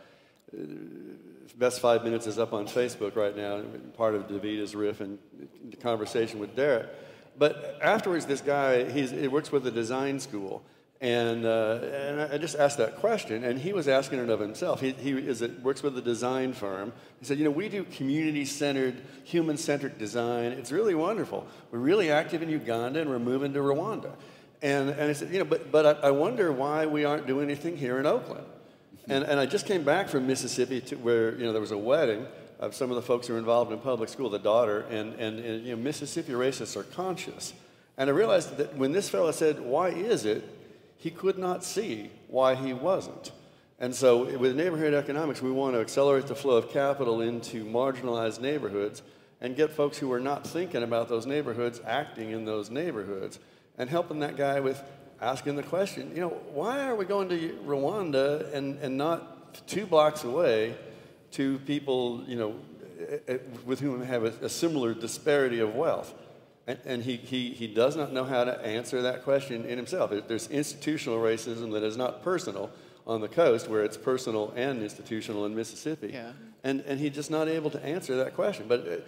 Best 5 Minutes is up on Facebook right now, part of Davita's riff and the conversation with Derek. But afterwards, this guy, he works with a design school, and I just asked that question, and he was asking it of himself. He works with a design firm. He said, we do community-centered, human-centric design. It's really wonderful. We're really active in Uganda, and we're moving to Rwanda. And I said, but I wonder why we aren't doing anything here in Oakland. And I just came back from Mississippi where there was a wedding of some of the folks who were involved in public school, the daughter, and Mississippi racists are conscious. And I realized that when this fellow said, why is it, he could not see why he wasn't. And so with neighborhood economics, we want to accelerate the flow of capital into marginalized neighborhoods and get folks who are not thinking about those neighborhoods acting in those neighborhoods and helping that guy with asking the question, why are we going to Rwanda and not 2 blocks away to people, with whom we have a similar disparity of wealth? And he does not know how to answer that question in himself. There's institutional racism that is not personal on the coast, where it's personal and institutional in Mississippi. Yeah. And he's just not able to answer that question. But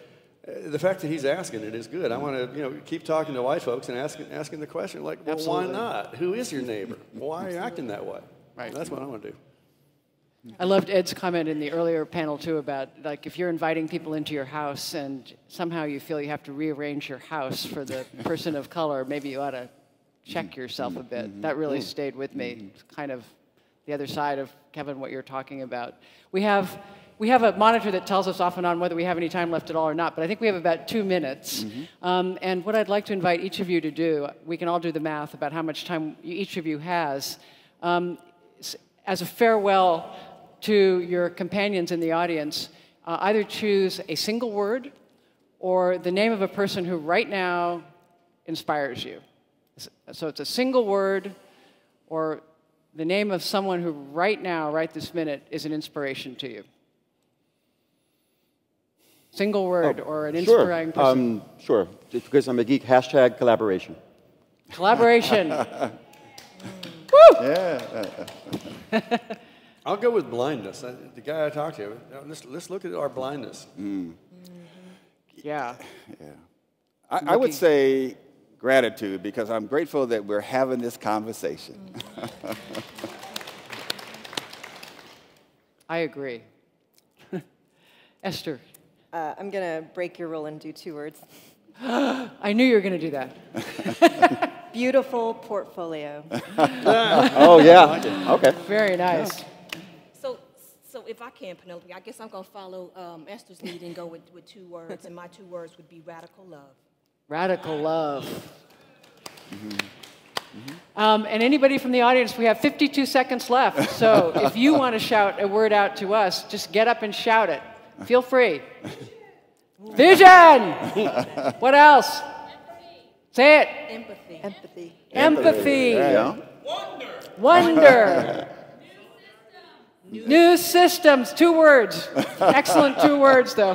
the fact that he's asking it is good. I want to, keep talking to white folks and asking the question, like, well, why not? Who is your neighbor? Why are you acting that way? Right. That's what I want to do. I loved Ed's comment in the earlier panel, too, about, like, if you're inviting people into your house and somehow you feel you have to rearrange your house for the person of color, maybe you ought to check yourself a bit. That really stayed with me. It's kind of the other side of, Kevin, what you're talking about. We have a monitor that tells us off and on whether we have any time left at all or not, but I think we have about 2 minutes. And what I'd like to invite each of you to do, we can all do the math about how much time each of you has, as a farewell to your companions in the audience, either choose a single word or the name of a person who right now inspires you. So it's a single word or the name of someone who right now, right this minute, is an inspiration to you. Single word or an inspiring person. Sure. Just because I'm a geek, hashtag collaboration. Collaboration. Woo! Yeah. I'll go with blindness. The guy I talked to, let's look at our blindness. Yeah. I would say gratitude, because I'm grateful that we're having this conversation. I agree. Esther. I'm going to break your rule and do 2 words. I knew you were going to do that. Beautiful portfolio. Oh, yeah. Okay. Very nice. So if I can, Penelope, I guess I'm going to follow Esther's lead and go with 2 words, and my 2 words would be radical love. Radical love. And anybody from the audience, we have 52 seconds left. So if you want to shout a word out to us, just get up and shout it. Feel free. Vision! What else? Say it. Empathy. Empathy. Empathy. Yeah. Wonder. New systems. 2 words. Excellent 2 words, though.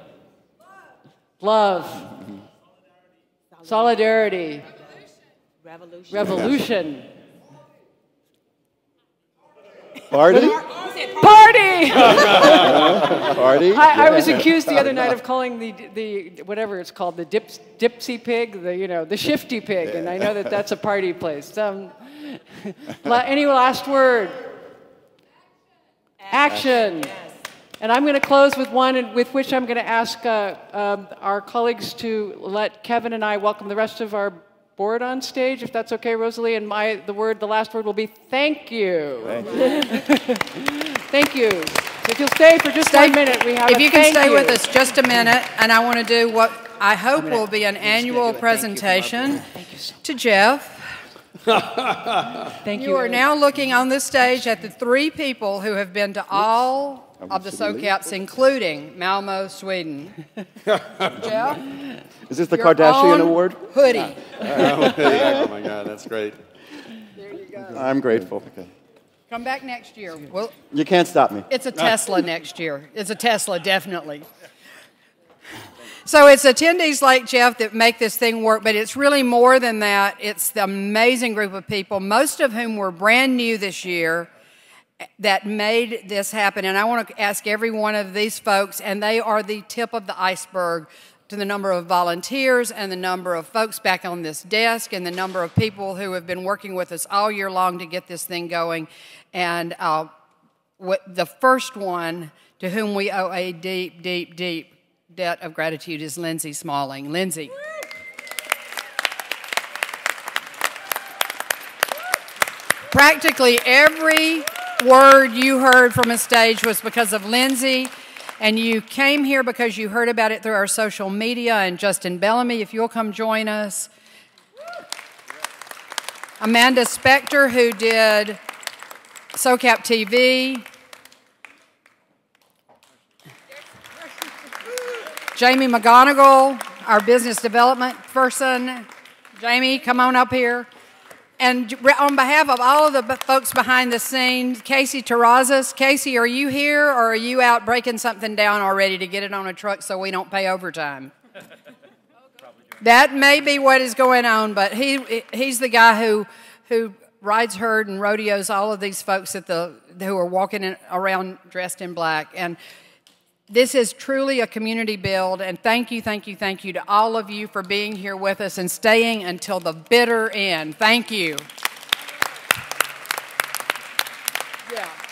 Love. Solidarity. Revolution. Party? Party! Party? I was accused the other night of calling the whatever it's called, the dipsy pig, the shifty pig, and I know that that's a party place. Any last word? Action. And I'm going to close with one with which I'm going to ask our colleagues to let Kevin and I welcome the rest of our board on stage, if that's okay, Rosalie. And the last word will be thank you. Thank you. So if you'll stay for just 1 minute, we have. If you can stay with us just a minute, and I want to do what I hope will be an annual presentation to Jeff. Thank you. You are now looking on this stage at the 3 people who have been to all of the SOCAPs, including Malmo, Sweden. Jeff? Is this the Kardashian Award? Hoodie. Oh my God, that's great. There you go. I'm grateful. Okay. Come back next year. Well, you can't stop me. It's a Tesla next year. It's a Tesla, definitely. So it's attendees like Jeff that make this thing work, but it's really more than that. It's the amazing group of people, most of whom were brand new this year, that made this happen. And I want to ask every one of these folks, and they are the tip of the iceberg, to the number of volunteers and the number of folks back on this desk and the number of people who have been working with us all year long to get this thing going. And the first one to whom we owe a deep, deep, deep debt of gratitude is Lindsay Smalling. Lindsay. Practically every word you heard from a stage was because of Lindsay, and you came here because you heard about it through our social media, and Justin Bellamy, if you'll come join us. Amanda Spector, who did SOCAP Jamie McGonigal, our business development person. Jamie, come on up here. And on behalf of all of the folks behind the scenes, Casey Terrazas. Casey, are you here, or are you out breaking something down already to get it on a truck so we don't pay overtime? That may be what is going on, but he's the guy who rides herd and rodeos all of these folks who are walking around dressed in black. And This is truly a community build, and thank you to all of you for being here with us and staying until the bitter end. Thank you. Yeah.